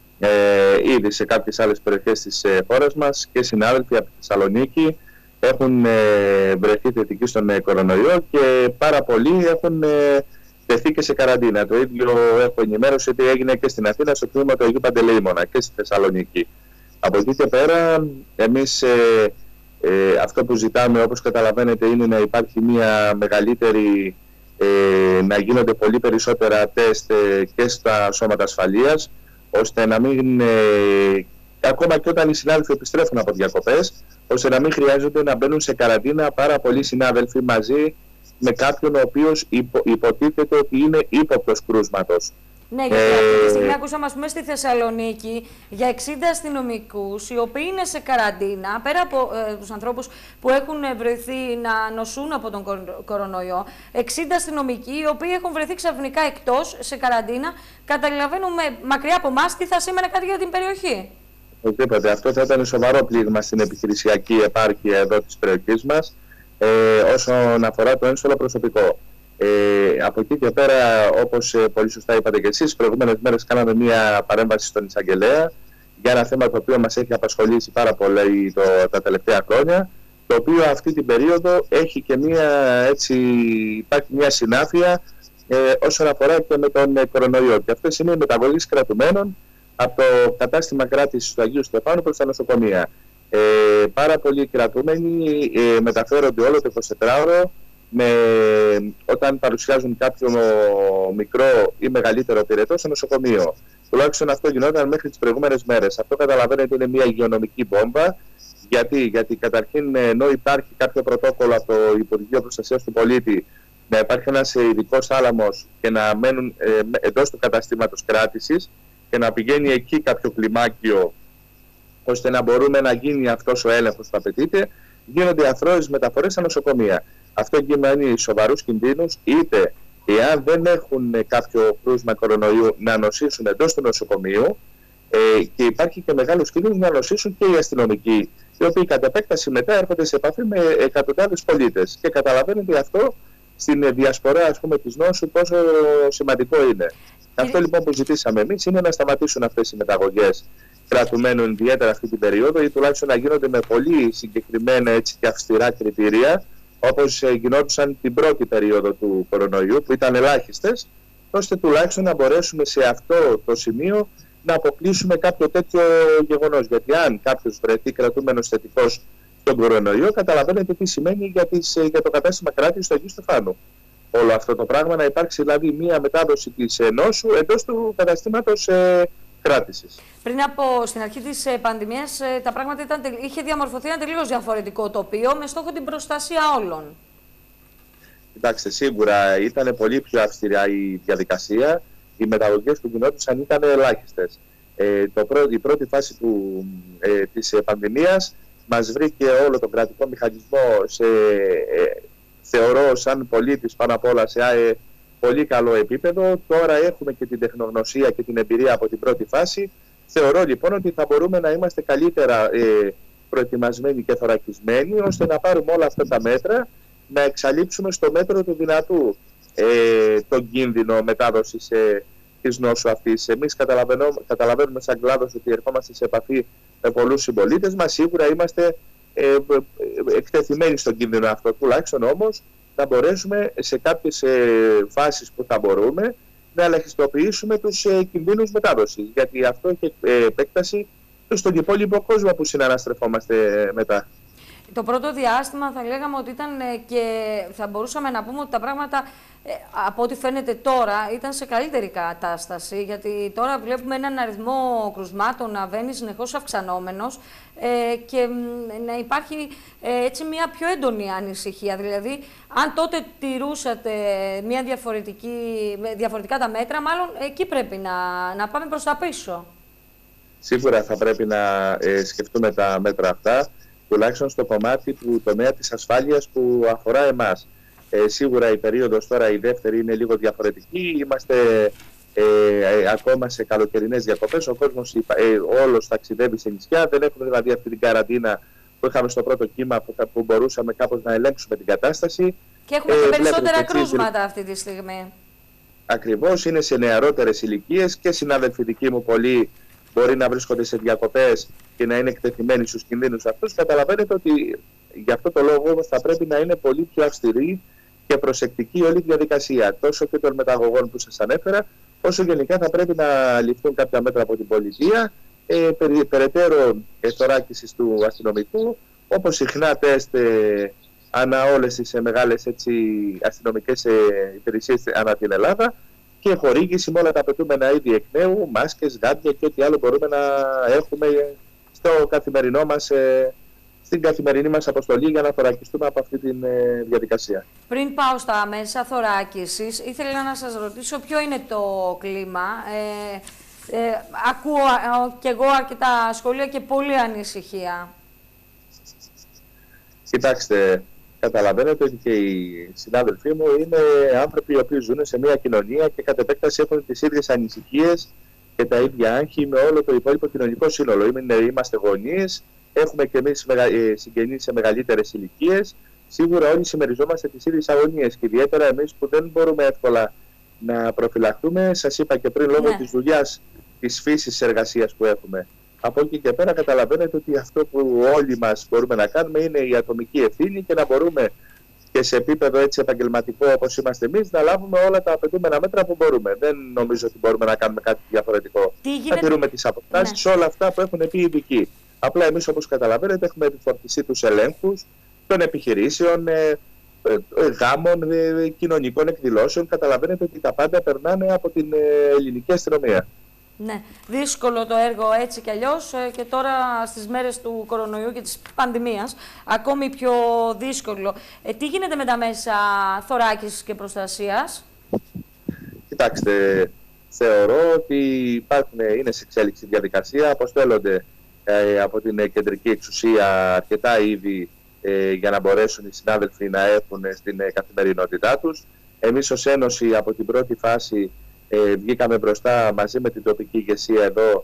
Ήδη σε κάποιες άλλες περιοχές της χώρας μας και συνάδελφοι από τη Θεσσαλονίκη έχουν βρεθεί θετικοί στον κορονοϊό και πάρα πολλοί έχουν τεθεί και σε καραντίνα. Το ίδιο έχω ενημέρωση ότι έγινε και στην Αθήνα στο τμήμα του Αγίου Παντελεήμωνα και στη Θεσσαλονίκη. Από εκεί και πέρα εμείς αυτό που ζητάμε, όπως καταλαβαίνετε, είναι να υπάρχει μια μεγαλύτερη, να γίνονται πολύ περισσότερα τεστ και στα σώματα ασφαλείας, ώστε να μην, ακόμα και όταν οι συνάδελφοι επιστρέφουν από διακοπές, ώστε να μην χρειάζονται να μπαίνουν σε καραντίνα πάρα πολλοί συνάδελφοι μαζί με κάποιον ο οποίος υποτίθεται ότι είναι ύποπτος κρούσματος. Ναι, γιατί αυτή τη στιγμή ακούσαμε, ας πούμε, στη Θεσσαλονίκη για 60 αστυνομικούς οι οποίοι είναι σε καραντίνα, πέρα από τους ανθρώπους που έχουν βρεθεί να νοσούν από τον κορονοϊό, 60 αστυνομικοί οι οποίοι έχουν βρεθεί ξαφνικά εκτός σε καραντίνα. Καταλαβαίνουμε μακριά από εμάς τι θα σήμαινε κάτι για την περιοχή. Οπωσδήποτε. Αυτό θα ήταν σοβαρό πλήγμα στην επιχειρησιακή επάρκεια εδώ της περιοχής μας, όσον αφορά το ένσωλο προσωπικό. Από εκεί και πέρα, όπως πολύ σωστά είπατε και εσείς, προηγούμενες μέρες κάναμε μια παρέμβαση στον εισαγγελέα για ένα θέμα το οποίο μας έχει απασχολήσει πάρα πολύ τα τελευταία χρόνια, το οποίο αυτή την περίοδο έχει και υπάρχει μια συνάφεια όσον αφορά και με τον κορονοϊό. Και αυτές είναι οι μεταβολές κρατουμένων από το κατάστημα κράτησης του Αγίου Στεφάνου προς τα νοσοκομεία. Πάρα πολλοί κρατούμενοι μεταφέρονται όλο το 24ωρο όταν παρουσιάζουν κάποιο μικρό ή μεγαλύτερο πυρετό στο νοσοκομείο. Τουλάχιστον αυτό γινόταν μέχρι τις προηγούμενες μέρες. Αυτό καταλαβαίνετε είναι μια υγειονομική μπόμβα. Γιατί καταρχήν, ενώ υπάρχει κάποιο πρωτόκολλο από το Υπουργείο Προστασίας του Πολίτη να υπάρχει ένας ειδικός θάλαμος και να μένουν εντός του καταστήματος κράτησης και να πηγαίνει εκεί κάποιο κλιμάκιο ώστε να μπορούμε να γίνει αυτός ο έλεγχος που απαιτείται, γίνονται αθρώες μεταφορές στα νοσοκομεία. Αυτό σημαίνει σοβαρούς κινδύνους, είτε εάν δεν έχουν κάποιο κρούσμα κορονοϊού να νοσήσουν εντός του νοσοκομείου, και υπάρχει και μεγάλος κίνδυνος να νοσήσουν και οι αστυνομικοί οι οποίοι κατ' επέκταση μετά έρχονται σε επαφή με εκατοντάδες πολίτες. Και καταλαβαίνετε αυτό στην διασπορά, ας πούμε, της νόσου πόσο σημαντικό είναι. Αυτό λοιπόν που ζητήσαμε εμείς είναι να σταματήσουν αυτές οι μεταγωγές κρατουμένων, ιδιαίτερα αυτή την περίοδο, ή τουλάχιστον να γίνονται με πολύ συγκεκριμένα έτσι, και αυστηρά κριτήρια, όπως γινόντουσαν την πρώτη περίοδο του κορονοϊού, που ήταν ελάχιστες, ώστε τουλάχιστον να μπορέσουμε σε αυτό το σημείο να αποκλείσουμε κάποιο τέτοιο γεγονός. Γιατί αν κάποιος βρεθεί κρατούμενος θετικός στον κορονοϊό, καταλαβαίνετε τι σημαίνει για το κατάστημα κράτησης του Αγίου Στεφάνου. Όλο αυτό το πράγμα, να υπάρξει δηλαδή μία μετάδοση της νόσου εντός του καταστήματος κράτησης. Πριν στην αρχή της πανδημίας, τα πράγματα είχε διαμορφωθεί ένα τελείως διαφορετικό τοπίο με στόχο την προστασία όλων. Κοιτάξτε, σίγουρα ήταν πολύ πιο αυστηρά η διαδικασία. Οι μεταγωγές που γινόντουσαν ήταν ελάχιστες. Η πρώτη φάση της πανδημίας μας βρήκε όλο τον κρατικό μηχανισμό θεωρώ σαν πολίτης πάνω απ' όλα σε πολύ καλό επίπεδο. Τώρα έχουμε και την τεχνογνωσία και την εμπειρία από την πρώτη φάση. Θεωρώ λοιπόν ότι θα μπορούμε να είμαστε καλύτερα προετοιμασμένοι και θωρακισμένοι, ώστε να πάρουμε όλα αυτά τα μέτρα, να εξαλείψουμε στο μέτρο του δυνατού τον κίνδυνο μετάδοσης της νόσου αυτής. Εμείς καταλαβαίνουμε σαν κλάδος ότι ερχόμαστε σε επαφή με πολλούς συμπολίτες μας. Σίγουρα είμαστε εκτεθειμένοι στον κίνδυνο αυτό. Τουλάχιστον όμως να μπορέσουμε σε κάποιες φάσεις που θα μπορούμε να ελαχιστοποιήσουμε τους κινδύνους μετάδοσης. Γιατί αυτό έχει επέκταση στον υπόλοιπο κόσμο που συναναστρεφόμαστε μετά. Το πρώτο διάστημα θα λέγαμε ότι ήταν και θα μπορούσαμε να πούμε ότι τα πράγματα από ό,τι φαίνεται τώρα ήταν σε καλύτερη κατάσταση, γιατί τώρα βλέπουμε έναν αριθμό κρουσμάτων να βαίνει συνεχώς αυξανόμενος και να υπάρχει έτσι μια πιο έντονη ανησυχία. Δηλαδή, αν τότε τηρούσατε διαφορετικά τα μέτρα, μάλλον εκεί πρέπει να πάμε προς τα πίσω. Σίγουρα θα πρέπει να σκεφτούμε τα μέτρα αυτά, τουλάχιστον στο κομμάτι του τομέα της ασφάλειας που αφορά εμάς. Σίγουρα η περίοδος τώρα, η δεύτερη, είναι λίγο διαφορετική. Είμαστε ακόμα σε καλοκαιρινές διακοπές. Ο κόσμος όλος ταξιδεύει σε νησιά. Δεν έχουμε δηλαδή αυτή την καραντίνα που είχαμε στο πρώτο κύμα, που μπορούσαμε κάπως να ελέγξουμε την κατάσταση. Και έχουμε και περισσότερα κρούσματα αυτή τη στιγμή. Ακριβώς, είναι σε νεαρότερες ηλικίες και συνάδελφοι δικοί μου πολλοί μπορεί να βρίσκονται σε διακοπές και να είναι εκτεθειμένοι στους κινδύνους αυτούς. Καταλαβαίνετε ότι γι' αυτό το λόγο θα πρέπει να είναι πολύ πιο αυστηρή και προσεκτική όλη η διαδικασία, τόσο και των μεταγωγών που σας ανέφερα, όσο γενικά θα πρέπει να ληφθούν κάποια μέτρα από την πολιτεία, περαιτέρω θωράκισης του αστυνομικού, όπως συχνά τεστ ανά όλες τις μεγάλες αστυνομικές υπηρεσίες ανά την Ελλάδα, και χορήγηση με όλα τα απαιτούμενα είδη εκ νέου, μάσκες, γάντια και ό,τι άλλο μπορούμε να έχουμε στο καθημερινό μας, στην καθημερινή μας αποστολή, για να θωρακιστούμε από αυτή τη διαδικασία. Πριν πάω στα μέσα θωράκισης, ήθελα να σας ρωτήσω ποιο είναι το κλίμα. Ακούω κι εγώ αρκετά σχόλια και πολλή ανησυχία. Κοιτάξτε, καταλαβαίνετε ότι και οι συνάδελφοί μου είναι άνθρωποι οι οποίοι ζουν σε μια κοινωνία και κατ' επέκταση έχουν τις ίδιες ανησυχίες και τα ίδια άγχη με όλο το υπόλοιπο κοινωνικό σύνολο. Είμαστε γονείς, έχουμε και εμείς συγγενείς σε μεγαλύτερες ηλικίες. Σίγουρα όλοι συμμεριζόμαστε τις ίδιες αγωνίες και ιδιαίτερα εμείς που δεν μπορούμε εύκολα να προφυλαχτούμε. Σας είπα και πριν, λόγω της δουλειάς, της φύσης της εργασίας που έχουμε. Από εκεί και πέρα καταλαβαίνετε ότι αυτό που όλοι μας μπορούμε να κάνουμε είναι η ατομική ευθύνη και να μπορούμε και σε επίπεδο έτσι επαγγελματικό όπως είμαστε εμείς να λάβουμε όλα τα απαιτούμενα μέτρα που μπορούμε. Δεν νομίζω ότι μπορούμε να κάνουμε κάτι διαφορετικό. Να τηρούμε τις αποστάσεις, όλα αυτά που έχουν πει οι ειδικοί. Απλά εμείς, όπως καταλαβαίνετε, έχουμε επιφορτιστεί τους ελέγχους των επιχειρήσεων, γάμων, κοινωνικών εκδηλώσεων. Καταλαβαίνετε ότι τα πάντα περνάνε από την ελληνική αστυνομία. Ναι, δύσκολο το έργο έτσι κι αλλιώς και τώρα στις μέρες του κορονοϊού και της πανδημίας ακόμη πιο δύσκολο. Τι γίνεται με τα μέσα θωράκισης και προστασίας? Κοιτάξτε, θεωρώ ότι είναι σε εξέλιξη διαδικασία, αποστέλλονται από την κεντρική εξουσία αρκετά είδη για να μπορέσουν οι συνάδελφοι να έχουν στην καθημερινότητά τους. Εμείς ως Ένωση από την πρώτη φάση βγήκαμε μπροστά μαζί με την τοπική ηγεσία εδώ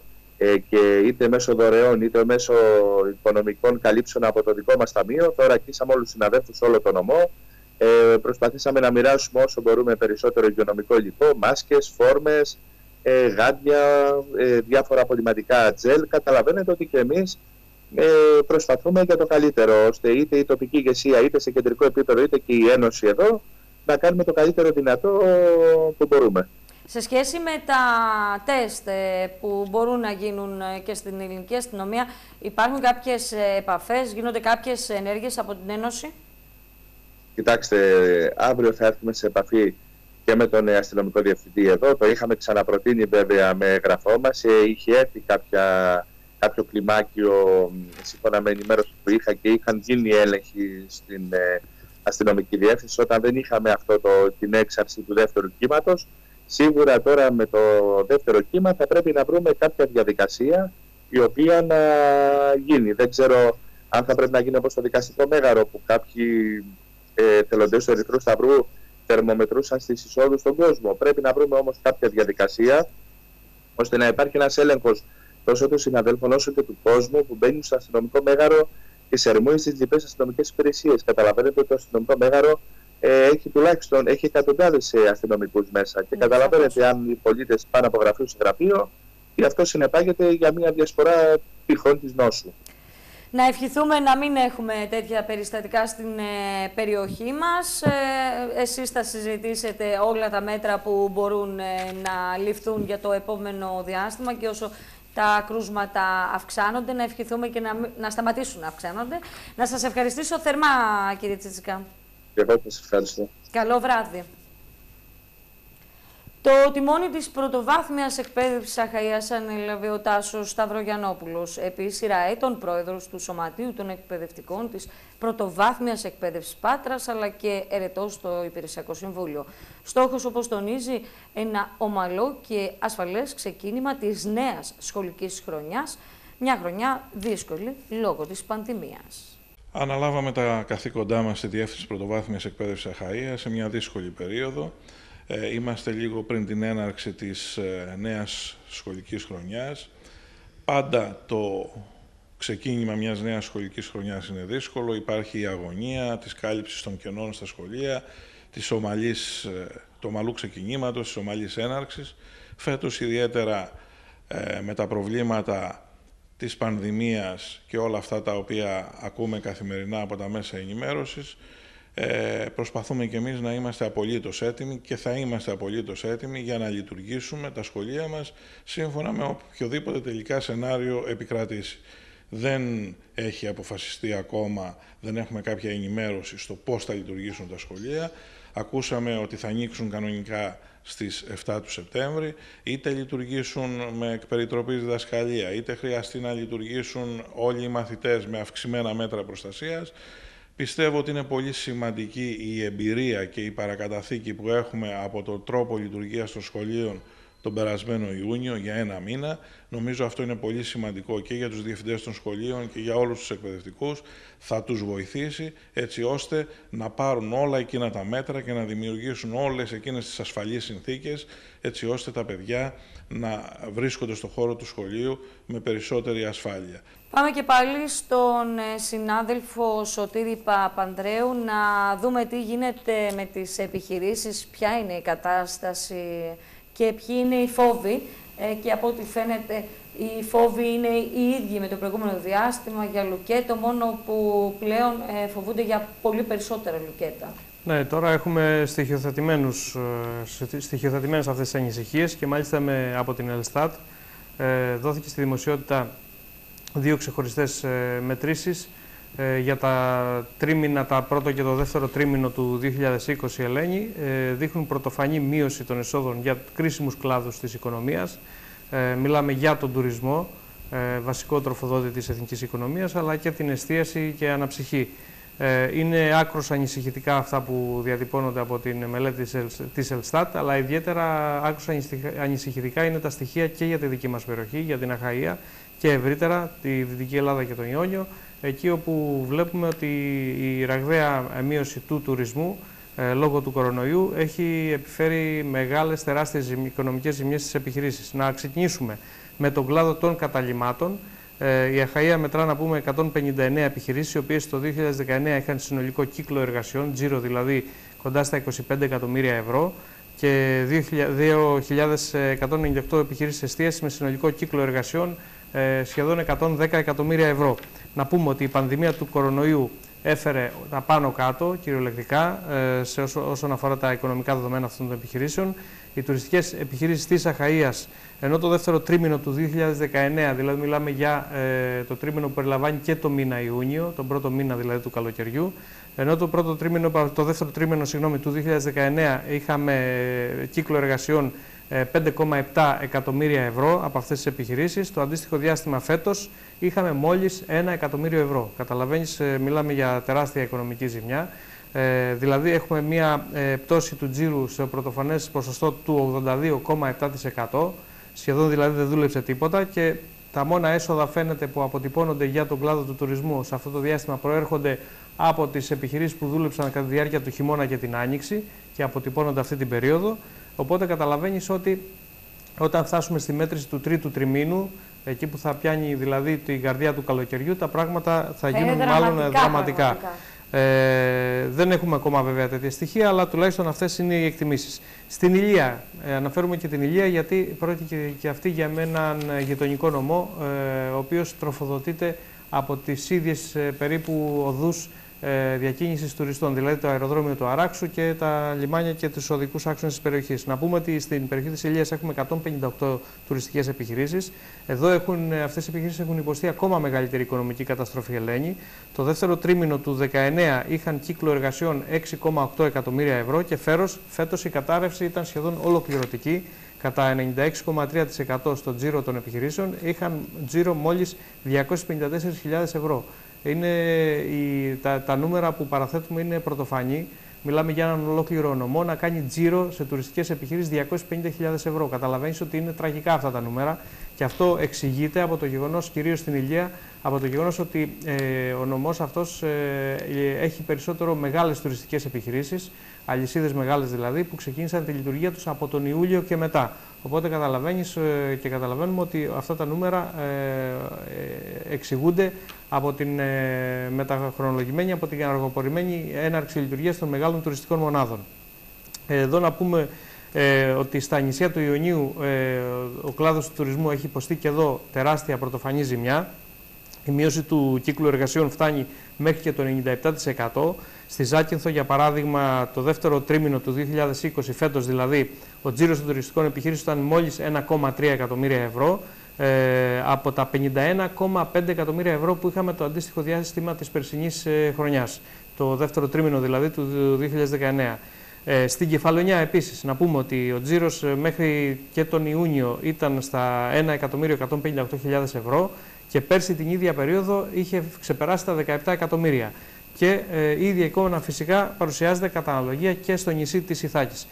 και είτε μέσω δωρεών είτε μέσω οικονομικών καλύψεων από το δικό μας ταμείο. Τώρα κλείσαμε όλους τους συναδέλφους σε όλο το νομό. Προσπαθήσαμε να μοιράσουμε όσο μπορούμε περισσότερο υγειονομικό υλικό, μάσκες, φόρμες, γάντια, διάφορα απολυματικά τζελ. Καταλαβαίνετε ότι και εμείς προσπαθούμε για το καλύτερο, ώστε είτε η τοπική ηγεσία, είτε σε κεντρικό επίπεδο, είτε και η Ένωση εδώ, να κάνουμε το καλύτερο δυνατό που μπορούμε. Σε σχέση με τα τεστ που μπορούν να γίνουν και στην ελληνική αστυνομία, υπάρχουν κάποιες επαφές, γίνονται κάποιες ενέργειες από την Ένωση? Κοιτάξτε, αύριο θα έρθουμε σε επαφή και με τον αστυνομικό διευθυντή εδώ. Το είχαμε ξαναπροτείνει βέβαια με γραφό μας. Είχε έρθει κάποιο κλιμάκιο σύμφωνα με ενημέρωση που είχα και είχαν γίνει έλεγχοι στην αστυνομική διεύθυνση όταν δεν είχαμε την έξαρση του δεύτερου κύματος. Σίγουρα τώρα με το δεύτερο κύμα θα πρέπει να βρούμε κάποια διαδικασία η οποία να γίνει. Δεν ξέρω αν θα πρέπει να γίνει όπως το δικαστικό μέγαρο που κάποιοι θελοντές του Ερυθρού Σταυρού θερμομετρούσαν στις εισόδους στον κόσμο. Πρέπει να βρούμε όμως κάποια διαδικασία ώστε να υπάρχει ένας έλεγχος τόσο των συναδέλφων όσο και του κόσμου που μπαίνουν στο αστυνομικό μέγαρο και σερμούει στις λοιπές αστυνομικές υπηρεσίες. Καταλαβαίνετε ότι το αστυνομικό μέγαρο έχει εκατοντάδες αστυνομικούς μέσα. Και καταλαβαίνετε αν οι πολίτες πάνε από γραφείο σε γραφείο, και αυτό συνεπάγεται για μια διασπορά τυχών της νόσου. Να ευχηθούμε να μην έχουμε τέτοια περιστατικά στην περιοχή μας. Εσείς θα συζητήσετε όλα τα μέτρα που μπορούν να ληφθούν για το επόμενο διάστημα και όσο τα κρούσματα αυξάνονται, να ευχηθούμε και να σταματήσουν να αυξάνονται. Να σας ευχαριστήσω θερμά, κύριε Τσιτσικά. Και εγώ σας ευχαριστώ. Καλό βράδυ. Το τιμόνι της πρωτοβάθμιας εκπαίδευσης Αχαΐας ανέλαβε ο Τάσος Σταυρογιαννόπουλος, επί σειρά ετών πρόεδρος του Σωματείου των Εκπαιδευτικών της Πρωτοβάθμιας Εκπαίδευσης Πάτρας, αλλά και ερετός στο Υπηρεσιακό Συμβούλιο. Στόχος, όπως τονίζει, ένα ομαλό και ασφαλές ξεκίνημα της νέας σχολικής χρονιάς, μια χρονιά δύσκολη λόγω της πανδημίας. Αναλάβαμε τα καθήκοντά μας στη Διεύθυνση Πρωτοβάθμιας Εκπαίδευσης Αχαΐας σε μια δύσκολη περίοδο. Είμαστε λίγο πριν την έναρξη της νέας σχολικής χρονιάς. Πάντα το ξεκίνημα μιας νέας σχολικής χρονιάς είναι δύσκολο. Υπάρχει η αγωνία της κάλυψης των κενών στα σχολεία, του ομαλού ξεκινήματος, της ομαλής έναρξης. Φέτος ιδιαίτερα με τα προβλήματα της πανδημίας και όλα αυτά τα οποία ακούμε καθημερινά από τα μέσα ενημέρωσης, προσπαθούμε και εμείς να είμαστε απολύτως έτοιμοι και θα είμαστε απολύτως έτοιμοι για να λειτουργήσουμε τα σχολεία μας σύμφωνα με οποιοδήποτε τελικά σενάριο επικρατήσει. Δεν έχει αποφασιστεί ακόμα, δεν έχουμε κάποια ενημέρωση στο πώς θα λειτουργήσουν τα σχολεία. Ακούσαμε ότι θα ανοίξουν κανονικά στις 7 του Σεπτέμβρη, είτε λειτουργήσουν με εκπεριτροπής διδασκαλία, είτε χρειαστεί να λειτουργήσουν όλοι οι μαθητές με αυξημένα μέτρα προστασίας. Πιστεύω ότι είναι πολύ σημαντική η εμπειρία και η παρακαταθήκη που έχουμε από τον τρόπο λειτουργίας των σχολείων τον περασμένο Ιούνιο για ένα μήνα. Νομίζω αυτό είναι πολύ σημαντικό και για τους διευθυντές των σχολείων και για όλους τους εκπαιδευτικούς. Θα τους βοηθήσει έτσι ώστε να πάρουν όλα εκείνα τα μέτρα και να δημιουργήσουν όλες εκείνες τις ασφαλείς συνθήκες έτσι ώστε τα παιδιά να βρίσκονται στο χώρο του σχολείου με περισσότερη ασφάλεια. Πάμε και πάλι στον συνάδελφο Σωτήρη Παπανδρέου να δούμε τι γίνεται με τις επιχειρήσεις, ποια είναι η κατάσταση και ποιοι είναι οι φόβοι. Και από ό,τι φαίνεται οι φόβοι είναι οι ίδιοι με το προηγούμενο διάστημα για λουκέτο, μόνο που πλέον φοβούνται για πολύ περισσότερα λουκέτα. Ναι, τώρα έχουμε στοιχειοθετημένες αυτές τις ανησυχίες και μάλιστα από την Ελστάτ δόθηκε στη δημοσιότητα 2 ξεχωριστές μετρήσεις για τα τρίμηνα, τα πρώτο και το δεύτερο τρίμηνο του 2020, Ελένη, δείχνουν πρωτοφανή μείωση των εσόδων για κρίσιμους κλάδους της οικονομίας. Μιλάμε για τον τουρισμό, βασικό τροφοδότη της εθνικής οικονομίας, αλλά και την εστίαση και αναψυχή. Είναι άκρως ανησυχητικά αυτά που διατυπώνονται από την μελέτη της Ελστάτ, αλλά ιδιαίτερα άκρως ανησυχητικά είναι τα στοιχεία και για τη δική μας περιοχή, για την Αχαΐα και ευρύτερα τη Δυτική Ελλάδα και τον Ιόνιο, εκεί όπου βλέπουμε ότι η ραγδαία μείωση του τουρισμού λόγω του κορονοϊού έχει επιφέρει μεγάλες, τεράστιες οικονομικές ζημιές στις επιχειρήσεις. Να ξεκινήσουμε με τον κλάδο των καταλυμάτων. Η Αχαΐα μετρά να πούμε 159 επιχειρήσεις, οι οποίες το 2019 είχαν συνολικό κύκλο εργασιών, τζίρο δηλαδή κοντά στα 25 εκατομμύρια ευρώ, και 2.198 επιχειρήσεις εστίασης με συνολικό κύκλο εργασιών σχεδόν 110 εκατομμύρια ευρώ. Να πούμε ότι η πανδημία του κορονοϊού έφερε τα πάνω κάτω κυριολεκτικά όσον αφορά τα οικονομικά δεδομένα αυτών των επιχειρήσεων. Οι τουριστικές επιχειρήσεις της Αχαΐας, ενώ το δεύτερο τρίμηνο του 2019, δηλαδή μιλάμε για το τρίμηνο που περιλαμβάνει και το μήνα Ιούνιο, τον πρώτο μήνα δηλαδή του καλοκαιριού, ενώ το δεύτερο τρίμηνο του 2019 είχαμε κύκλο εργασιών 5,7 εκατομμύρια ευρώ από αυτές τις επιχειρήσεις. Το αντίστοιχο διάστημα φέτος είχαμε μόλις 1 εκατομμύριο ευρώ. Καταλαβαίνεις, μιλάμε για τεράστια οικονομική ζημιά. Δηλαδή έχουμε μία πτώση του τζίρου στο πρωτοφανές ποσοστό του 82,7%. Σχεδόν δηλαδή δεν δούλεψε τίποτα, και τα μόνα έσοδα φαίνεται που αποτυπώνονται για τον κλάδο του τουρισμού σε αυτό το διάστημα προέρχονται από τις επιχειρήσεις που δούλεψαν κατά τη διάρκεια του χειμώνα και την άνοιξη και αποτυπώνονται αυτή την περίοδο. Οπότε καταλαβαίνεις ότι όταν φτάσουμε στη μέτρηση του τρίτου τριμήνου, εκεί που θα πιάνει δηλαδή την καρδιά του καλοκαιριού, τα πράγματα θα γίνουν μάλλον δραματικά. Δεν έχουμε ακόμα βέβαια τέτοια στοιχεία, αλλά τουλάχιστον αυτές είναι οι εκτιμήσεις. Στην Ηλία, αναφέρουμε και την Ηλία γιατί πρόκειται και αυτή για έναν γειτονικό νομό, ο οποίος τροφοδοτείται από τις ίδιες περίπου οδούς διακίνησης τουριστών, δηλαδή το αεροδρόμιο του Αράξου και τα λιμάνια και τους οδικούς άξονες της περιοχής. Να πούμε ότι στην περιοχή της Ηλίας έχουμε 158 τουριστικές επιχειρήσεις. Εδώ αυτές οι επιχειρήσεις έχουν υποστεί ακόμα μεγαλύτερη οικονομική καταστροφή, Ελένη. Το δεύτερο τρίμηνο του 2019 είχαν κύκλο εργασιών 6,8 εκατομμύρια ευρώ και φέτος η κατάρρευση ήταν σχεδόν ολοκληρωτική. Κατά 96,3% στο τζίρο των επιχειρήσεων είχαν τζίρο μόλις 254.000 ευρώ. Τα νούμερα που παραθέτουμε είναι πρωτοφανή. Μιλάμε για έναν ολόκληρο νομό να κάνει τζίρο σε τουριστικές επιχειρήσεις 250.000 ευρώ. Καταλαβαίνεις ότι είναι τραγικά αυτά τα νούμερα, και αυτό εξηγείται από το γεγονός, κυρίως στην Ηλία, από το γεγονός ότι ο νομός αυτός έχει περισσότερο μεγάλες τουριστικές επιχειρήσεις, αλυσίδες μεγάλες δηλαδή, που ξεκίνησαν τη λειτουργία τους από τον Ιούλιο και μετά. Οπότε καταλαβαίνεις και καταλαβαίνουμε ότι αυτά τα νούμερα εξηγούνται από την μεταχρονολογημένη, από την αργοπορημένη έναρξη λειτουργίας των μεγάλων τουριστικών μονάδων. Εδώ να πούμε ότι στα νησιά του Ιωνίου ο κλάδος του τουρισμού έχει υποστεί και εδώ τεράστια πρωτοφανή ζημιά. Η μείωση του κύκλου εργασιών φτάνει μέχρι και το 97%. Στη Ζάκυνθο, για παράδειγμα, το δεύτερο τρίμηνο του 2020, φέτος δηλαδή, ο τζίρος των τουριστικών επιχειρήσεων ήταν μόλις 1,3 εκατομμύρια ευρώ, από τα 51,5 εκατομμύρια ευρώ που είχαμε το αντίστοιχο διάστημα της περσινής χρονιάς, το δεύτερο τρίμηνο δηλαδή του 2019. Στην Κεφαλονιά επίσης, να πούμε ότι ο τζίρος μέχρι και τον Ιούνιο ήταν στα 1.158.000 ευρώ και πέρσι την ίδια περίοδο είχε ξεπεράσει τα 17 εκατομμύρια. Και η ίδια εικόνα φυσικά παρουσιάζεται κατά αναλογία και στο νησί της Ιθάκης.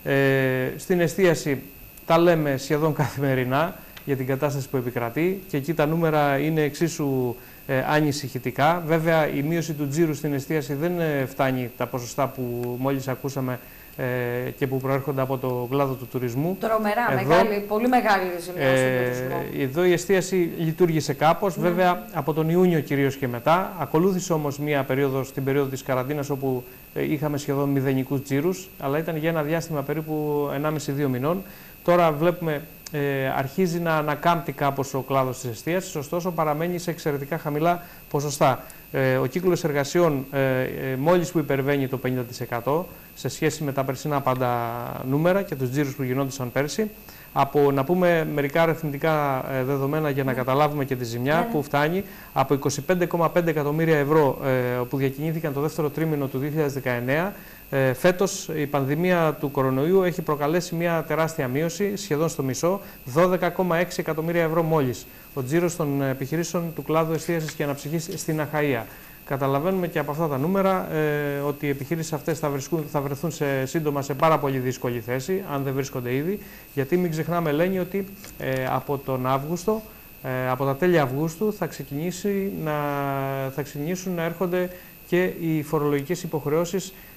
Στην εστίαση τα λέμε σχεδόν καθημερινά για την κατάσταση που επικρατεί, και εκεί τα νούμερα είναι εξίσου ανησυχητικά. Βέβαια η μείωση του τζίρου στην εστίαση δεν φτάνει τα ποσοστά που μόλις ακούσαμε και που προέρχονται από το κλάδο του τουρισμού. Τρομερά, πολύ μεγάλη ζημιά στον τουρισμό. Εδώ η εστίαση λειτουργήσε κάπως, βέβαια από τον Ιούνιο κυρίως και μετά. Ακολούθησε όμως μία περίοδο, στην περίοδο της καραντίνας, όπου είχαμε σχεδόν μηδενικούς τζίρους, αλλά ήταν για ένα διάστημα περίπου 1,5-2 μηνών. Τώρα βλέπουμε αρχίζει να ανακάμπτει κάπως ο κλάδος της εστίασης, ωστόσο παραμένει σε εξαιρετικά χαμηλά ποσοστά. Ο κύκλος εργασιών μόλις που υπερβαίνει το 50% σε σχέση με τα περσινά πάντα νούμερα και τους τζίρους που γινόντουσαν πέρσι. Να πούμε μερικά αριθμητικά δεδομένα για να καταλάβουμε και τη ζημιά που φτάνει. Από 25,5 εκατομμύρια ευρώ που διακινήθηκαν το δεύτερο τρίμηνο του 2019, φέτος η πανδημία του κορονοϊού έχει προκαλέσει μια τεράστια μείωση, σχεδόν στο μισό, 12,6 εκατομμύρια ευρώ μόλις. Ο τζίρος των επιχειρήσεων του κλάδου εστίασης και αναψυχής στην Αχαΐα. Καταλαβαίνουμε και από αυτά τα νούμερα ότι οι επιχειρήσεις αυτές θα βρεθούν σύντομα σε πάρα πολύ δύσκολη θέση, αν δεν βρίσκονται ήδη, γιατί μην ξεχνάμε, Ελένη, ότι από τον Αύγουστο, από τα τέλη Αυγούστου θα ξεκινήσουν να έρχονται και οι φορολογικές υποχρεώσεις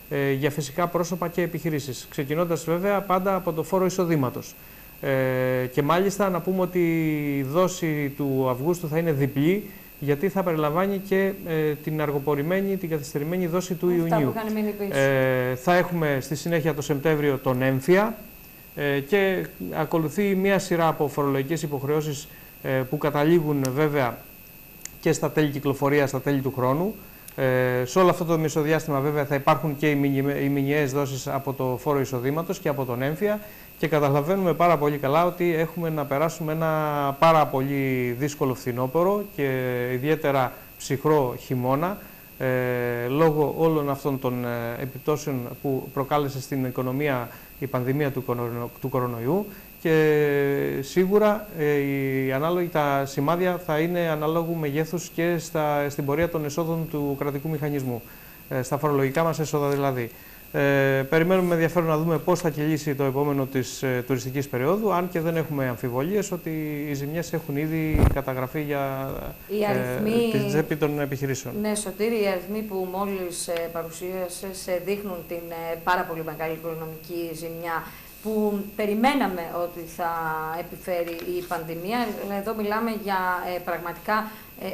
για φυσικά πρόσωπα και επιχειρήσεις. Ξεκινώντας βέβαια πάντα από το φόρο εισοδήματος. Και μάλιστα να πούμε ότι η δόση του Αυγούστου θα είναι διπλή, γιατί θα περιλαμβάνει και την αργοπορημένη, την καθυστερημένη δόση του Ιουνίου. Θα έχουμε στη συνέχεια το Σεπτέμβριο τον έμφυα και ακολουθεί μια σειρά από φορολογικές υποχρεώσεις που καταλήγουν βέβαια και στα τέλη κυκλοφορίας, στα τέλη του χρόνου. Σε όλο αυτό το μεσοδιάστημα βέβαια θα υπάρχουν και οι μηνιαίες δόσεις από το φόρο εισοδήματος και από τον έμφυα και καταλαβαίνουμε πάρα πολύ καλά ότι έχουμε να περάσουμε ένα πάρα πολύ δύσκολο φθινόπωρο και ιδιαίτερα ψυχρό χειμώνα λόγω όλων αυτών των επιπτώσεων που προκάλεσε στην οικονομία η πανδημία του κορονοϊού και σίγουρα τα σημάδια θα είναι ανάλογου μεγέθους και στην πορεία των εσόδων του κρατικού μηχανισμού, στα φορολογικά μας έσοδα δηλαδή. Περιμένουμε με ενδιαφέρον να δούμε πώς θα κυλήσει το επόμενο της τουριστικής περίοδου, αν και δεν έχουμε αμφιβολίες ότι οι ζημιές έχουν ήδη καταγραφεί για την τσέπη των επιχειρήσεων. Ναι, Σωτήρη, οι αριθμοί που μόλις παρουσίασες δείχνουν την πάρα πολύ μεγάλη οικονομική ζημιά που περιμέναμε ότι θα επιφέρει η πανδημία. Εδώ μιλάμε για πραγματικά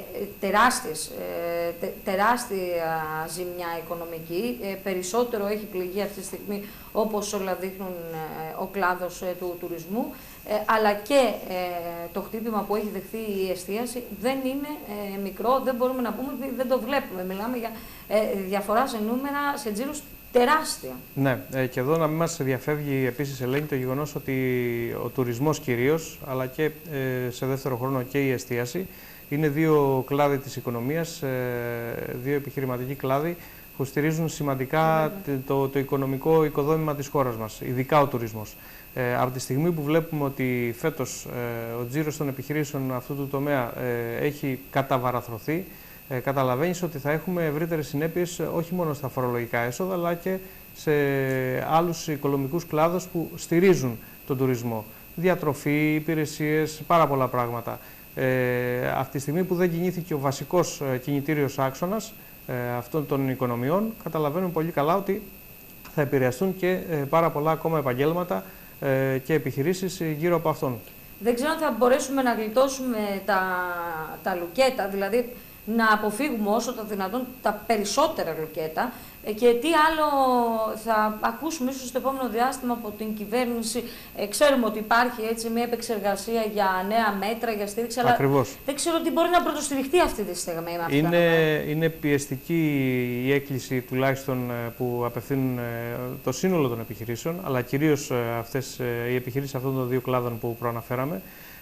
τεράστια ζημιά οικονομική. Περισσότερο έχει πληγεί αυτή τη στιγμή, όπως όλα δείχνουν, ο κλάδος του τουρισμού, αλλά και το χτύπημα που έχει δεχθεί η εστίαση δεν είναι μικρό, δεν μπορούμε να πούμε ότι δεν το βλέπουμε. Μιλάμε για διαφορά σε νούμερα, σε τζίρους τεράστια. Ναι, και εδώ να μην μας διαφεύγει επίσης, Ελένη, το γεγονός ότι ο τουρισμός κυρίως, αλλά και σε δεύτερο χρόνο και η εστίαση, είναι δύο κλάδοι της οικονομίας, δύο επιχειρηματικοί κλάδοι που στηρίζουν σημαντικά το οικονομικό οικοδόμημα της χώρας μας, ειδικά ο τουρισμός. Από τη στιγμή που βλέπουμε ότι φέτος ο τζίρος των επιχειρήσεων αυτού του τομέα έχει καταβαραθρωθεί, καταλαβαίνεις ότι θα έχουμε ευρύτερες συνέπειες όχι μόνο στα φορολογικά έσοδα, αλλά και σε άλλους οικονομικούς κλάδους που στηρίζουν τον τουρισμό. Διατροφή, υπηρεσίες, πάρα πολλά πράγματα. Αυτή τη στιγμή που δεν κινήθηκε ο βασικός κινητήριος άξονας αυτών των οικονομιών, καταλαβαίνουμε πολύ καλά ότι θα επηρεαστούν και πάρα πολλά ακόμα επαγγέλματα και επιχειρήσεις γύρω από αυτόν. Δεν ξέρω αν θα μπορέσουμε να γλιτώσουμε τα λουκέτα, δηλαδή να αποφύγουμε όσο το δυνατόν τα περισσότερα λουκέτα και τι άλλο θα ακούσουμε ίσως στο επόμενο διάστημα από την κυβέρνηση. Ξέρουμε ότι υπάρχει έτσι μια επεξεργασία για νέα μέτρα, για στήριξη, αλλά δεν ξέρω τι μπορεί να πρωτοστηριχτεί αυτή τη στιγμή με αυτά. Είναι πιεστική η έκκληση τουλάχιστον που απευθύνουν το σύνολο των επιχειρήσεων, αλλά κυρίως αυτές οι επιχειρήσεις αυτών των δύο κλάδων που προαναφέραμε.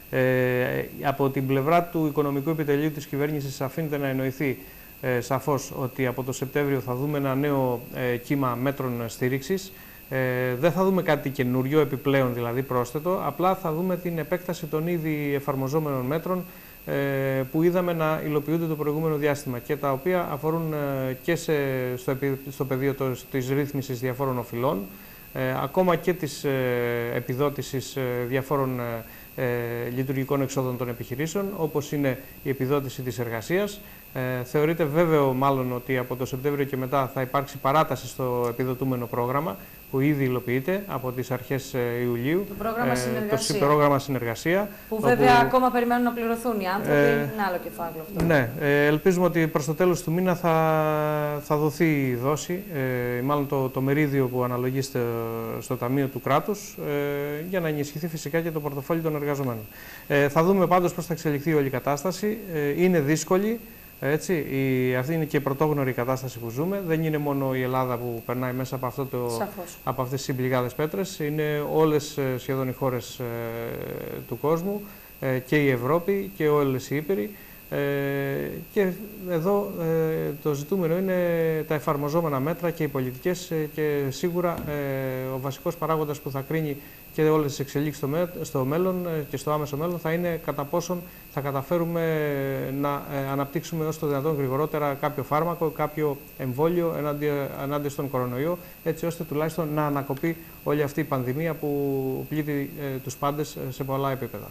Από την πλευρά του οικονομικού επιτελείου της κυβέρνησης αφήνεται να εννοηθεί σαφώς ότι από το Σεπτέμβριο θα δούμε ένα νέο κύμα μέτρων στήριξης. Δεν θα δούμε κάτι καινούριο, επιπλέον δηλαδή πρόσθετο, απλά θα δούμε την επέκταση των ήδη εφαρμοζόμενων μέτρων που είδαμε να υλοποιούνται το προηγούμενο διάστημα και τα οποία αφορούν και στο πεδίο της ρύθμισης διαφόρων οφειλών, ακόμα και της επιδότησης διαφόρων λειτουργικών εξόδων των επιχειρήσεων, όπως είναι η επιδότηση της εργασίας. Θεωρείται βέβαιο μάλλον ότι από το Σεπτέμβριο και μετά θα υπάρξει παράταση στο επιδοτούμενο πρόγραμμα που ήδη υλοποιείται από τις αρχές Ιουλίου. Το πρόγραμμα συνεργασία. Που βέβαια ακόμα περιμένουν να πληρωθούν οι άνθρωποι, είναι άλλο κεφάλαιο αυτό. Ναι, ελπίζουμε ότι προς το τέλος του μήνα θα δοθεί η δόση, μάλλον το μερίδιο που αναλογεί στο Ταμείο του Κράτους, για να ενισχυθεί φυσικά και το πορτοφόλι των εργαζομένων. Θα δούμε πάντως πώς θα εξελιχθεί όλη η κατάσταση. Είναι δύσκολη. Έτσι, αυτή είναι και η πρωτόγνωρη κατάσταση που ζούμε. Δεν είναι μόνο η Ελλάδα που περνάει μέσα από αυτές τις συμπληγάδες πέτρες. Είναι όλες σχεδόν οι χώρες του κόσμου και η Ευρώπη και όλες οι Ήπειροι. Και εδώ το ζητούμενο είναι τα εφαρμοζόμενα μέτρα και οι πολιτικές και σίγουρα ο βασικός παράγοντας που θα κρίνει και όλες τις εξελίξεις στο μέλλον και στο άμεσο μέλλον θα είναι κατά πόσον θα καταφέρουμε να αναπτύξουμε όσο το δυνατόν γρηγορότερα κάποιο φάρμακο, κάποιο εμβόλιο ενάντια στον κορονοϊό, έτσι ώστε τουλάχιστον να ανακοπεί όλη αυτή η πανδημία που πλήττει τους πάντες σε πολλά επίπεδα.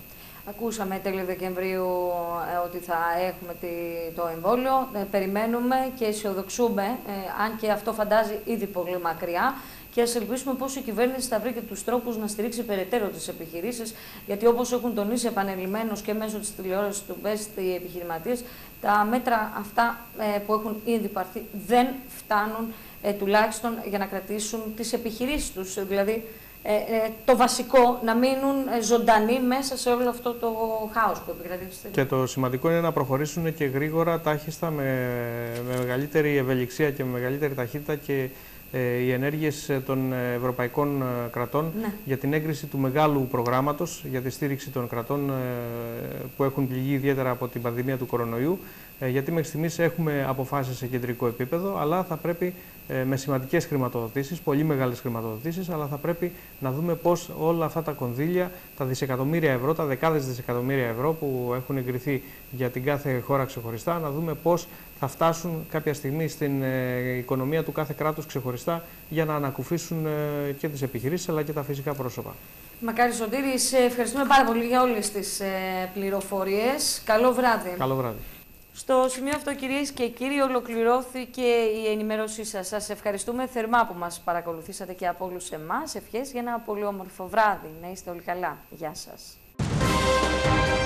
Ακούσαμε τέλη Δεκεμβρίου ότι θα έχουμε το εμβόλιο. Περιμένουμε και αισιοδοξούμε, αν και αυτό φαντάζει ήδη πολύ μακριά. Και ας ελπίσουμε πώς η κυβέρνηση θα βρει και τους τρόπους να στηρίξει περαιτέρω τις επιχειρήσεις, γιατί όπως έχουν τονίσει επανειλημμένως και μέσω της τηλεόρασης του Best οι επιχειρηματίες, τα μέτρα αυτά που έχουν ήδη πάρθει δεν φτάνουν τουλάχιστον για να κρατήσουν τις επιχειρήσεις τους. Δηλαδή, το βασικό, να μείνουν ζωντανοί μέσα σε όλο αυτό το χάος που επικρατεί. Και το σημαντικό είναι να προχωρήσουν και γρήγορα, τάχιστα, με μεγαλύτερη ευελιξία και με μεγαλύτερη ταχύτητα και οι ενέργειες των ευρωπαϊκών κρατών για την έγκριση του μεγάλου προγράμματος για τη στήριξη των κρατών που έχουν πληγεί ιδιαίτερα από την πανδημία του κορονοϊού, γιατί μέχρι στιγμής έχουμε αποφάσεις σε κεντρικό επίπεδο, αλλά θα πρέπει με σημαντικές χρηματοδοτήσεις, πολύ μεγάλες χρηματοδοτήσεις, αλλά θα πρέπει να δούμε πώς όλα αυτά τα κονδύλια, τα δισεκατομμύρια ευρώ, τα δεκάδες δισεκατομμύρια ευρώ που έχουν εγκριθεί για την κάθε χώρα ξεχωριστά, να δούμε πώς θα φτάσουν κάποια στιγμή στην οικονομία του κάθε κράτους ξεχωριστά για να ανακουφίσουν και τις επιχειρήσεις αλλά και τα φυσικά πρόσωπα. Μακάρι Σωτήρη, σε ευχαριστούμε πάρα πολύ για όλες τις πληροφορίες. Καλό βράδυ. Καλό βράδυ. Στο σημείο αυτό, κυρίες και κύριοι, ολοκληρώθηκε η ενημέρωσή σας. Σας ευχαριστούμε θερμά που μας παρακολουθήσατε και από όλους εμάς. Ευχές για ένα πολύ όμορφο βράδυ. Να είστε όλοι καλά. Γεια σας.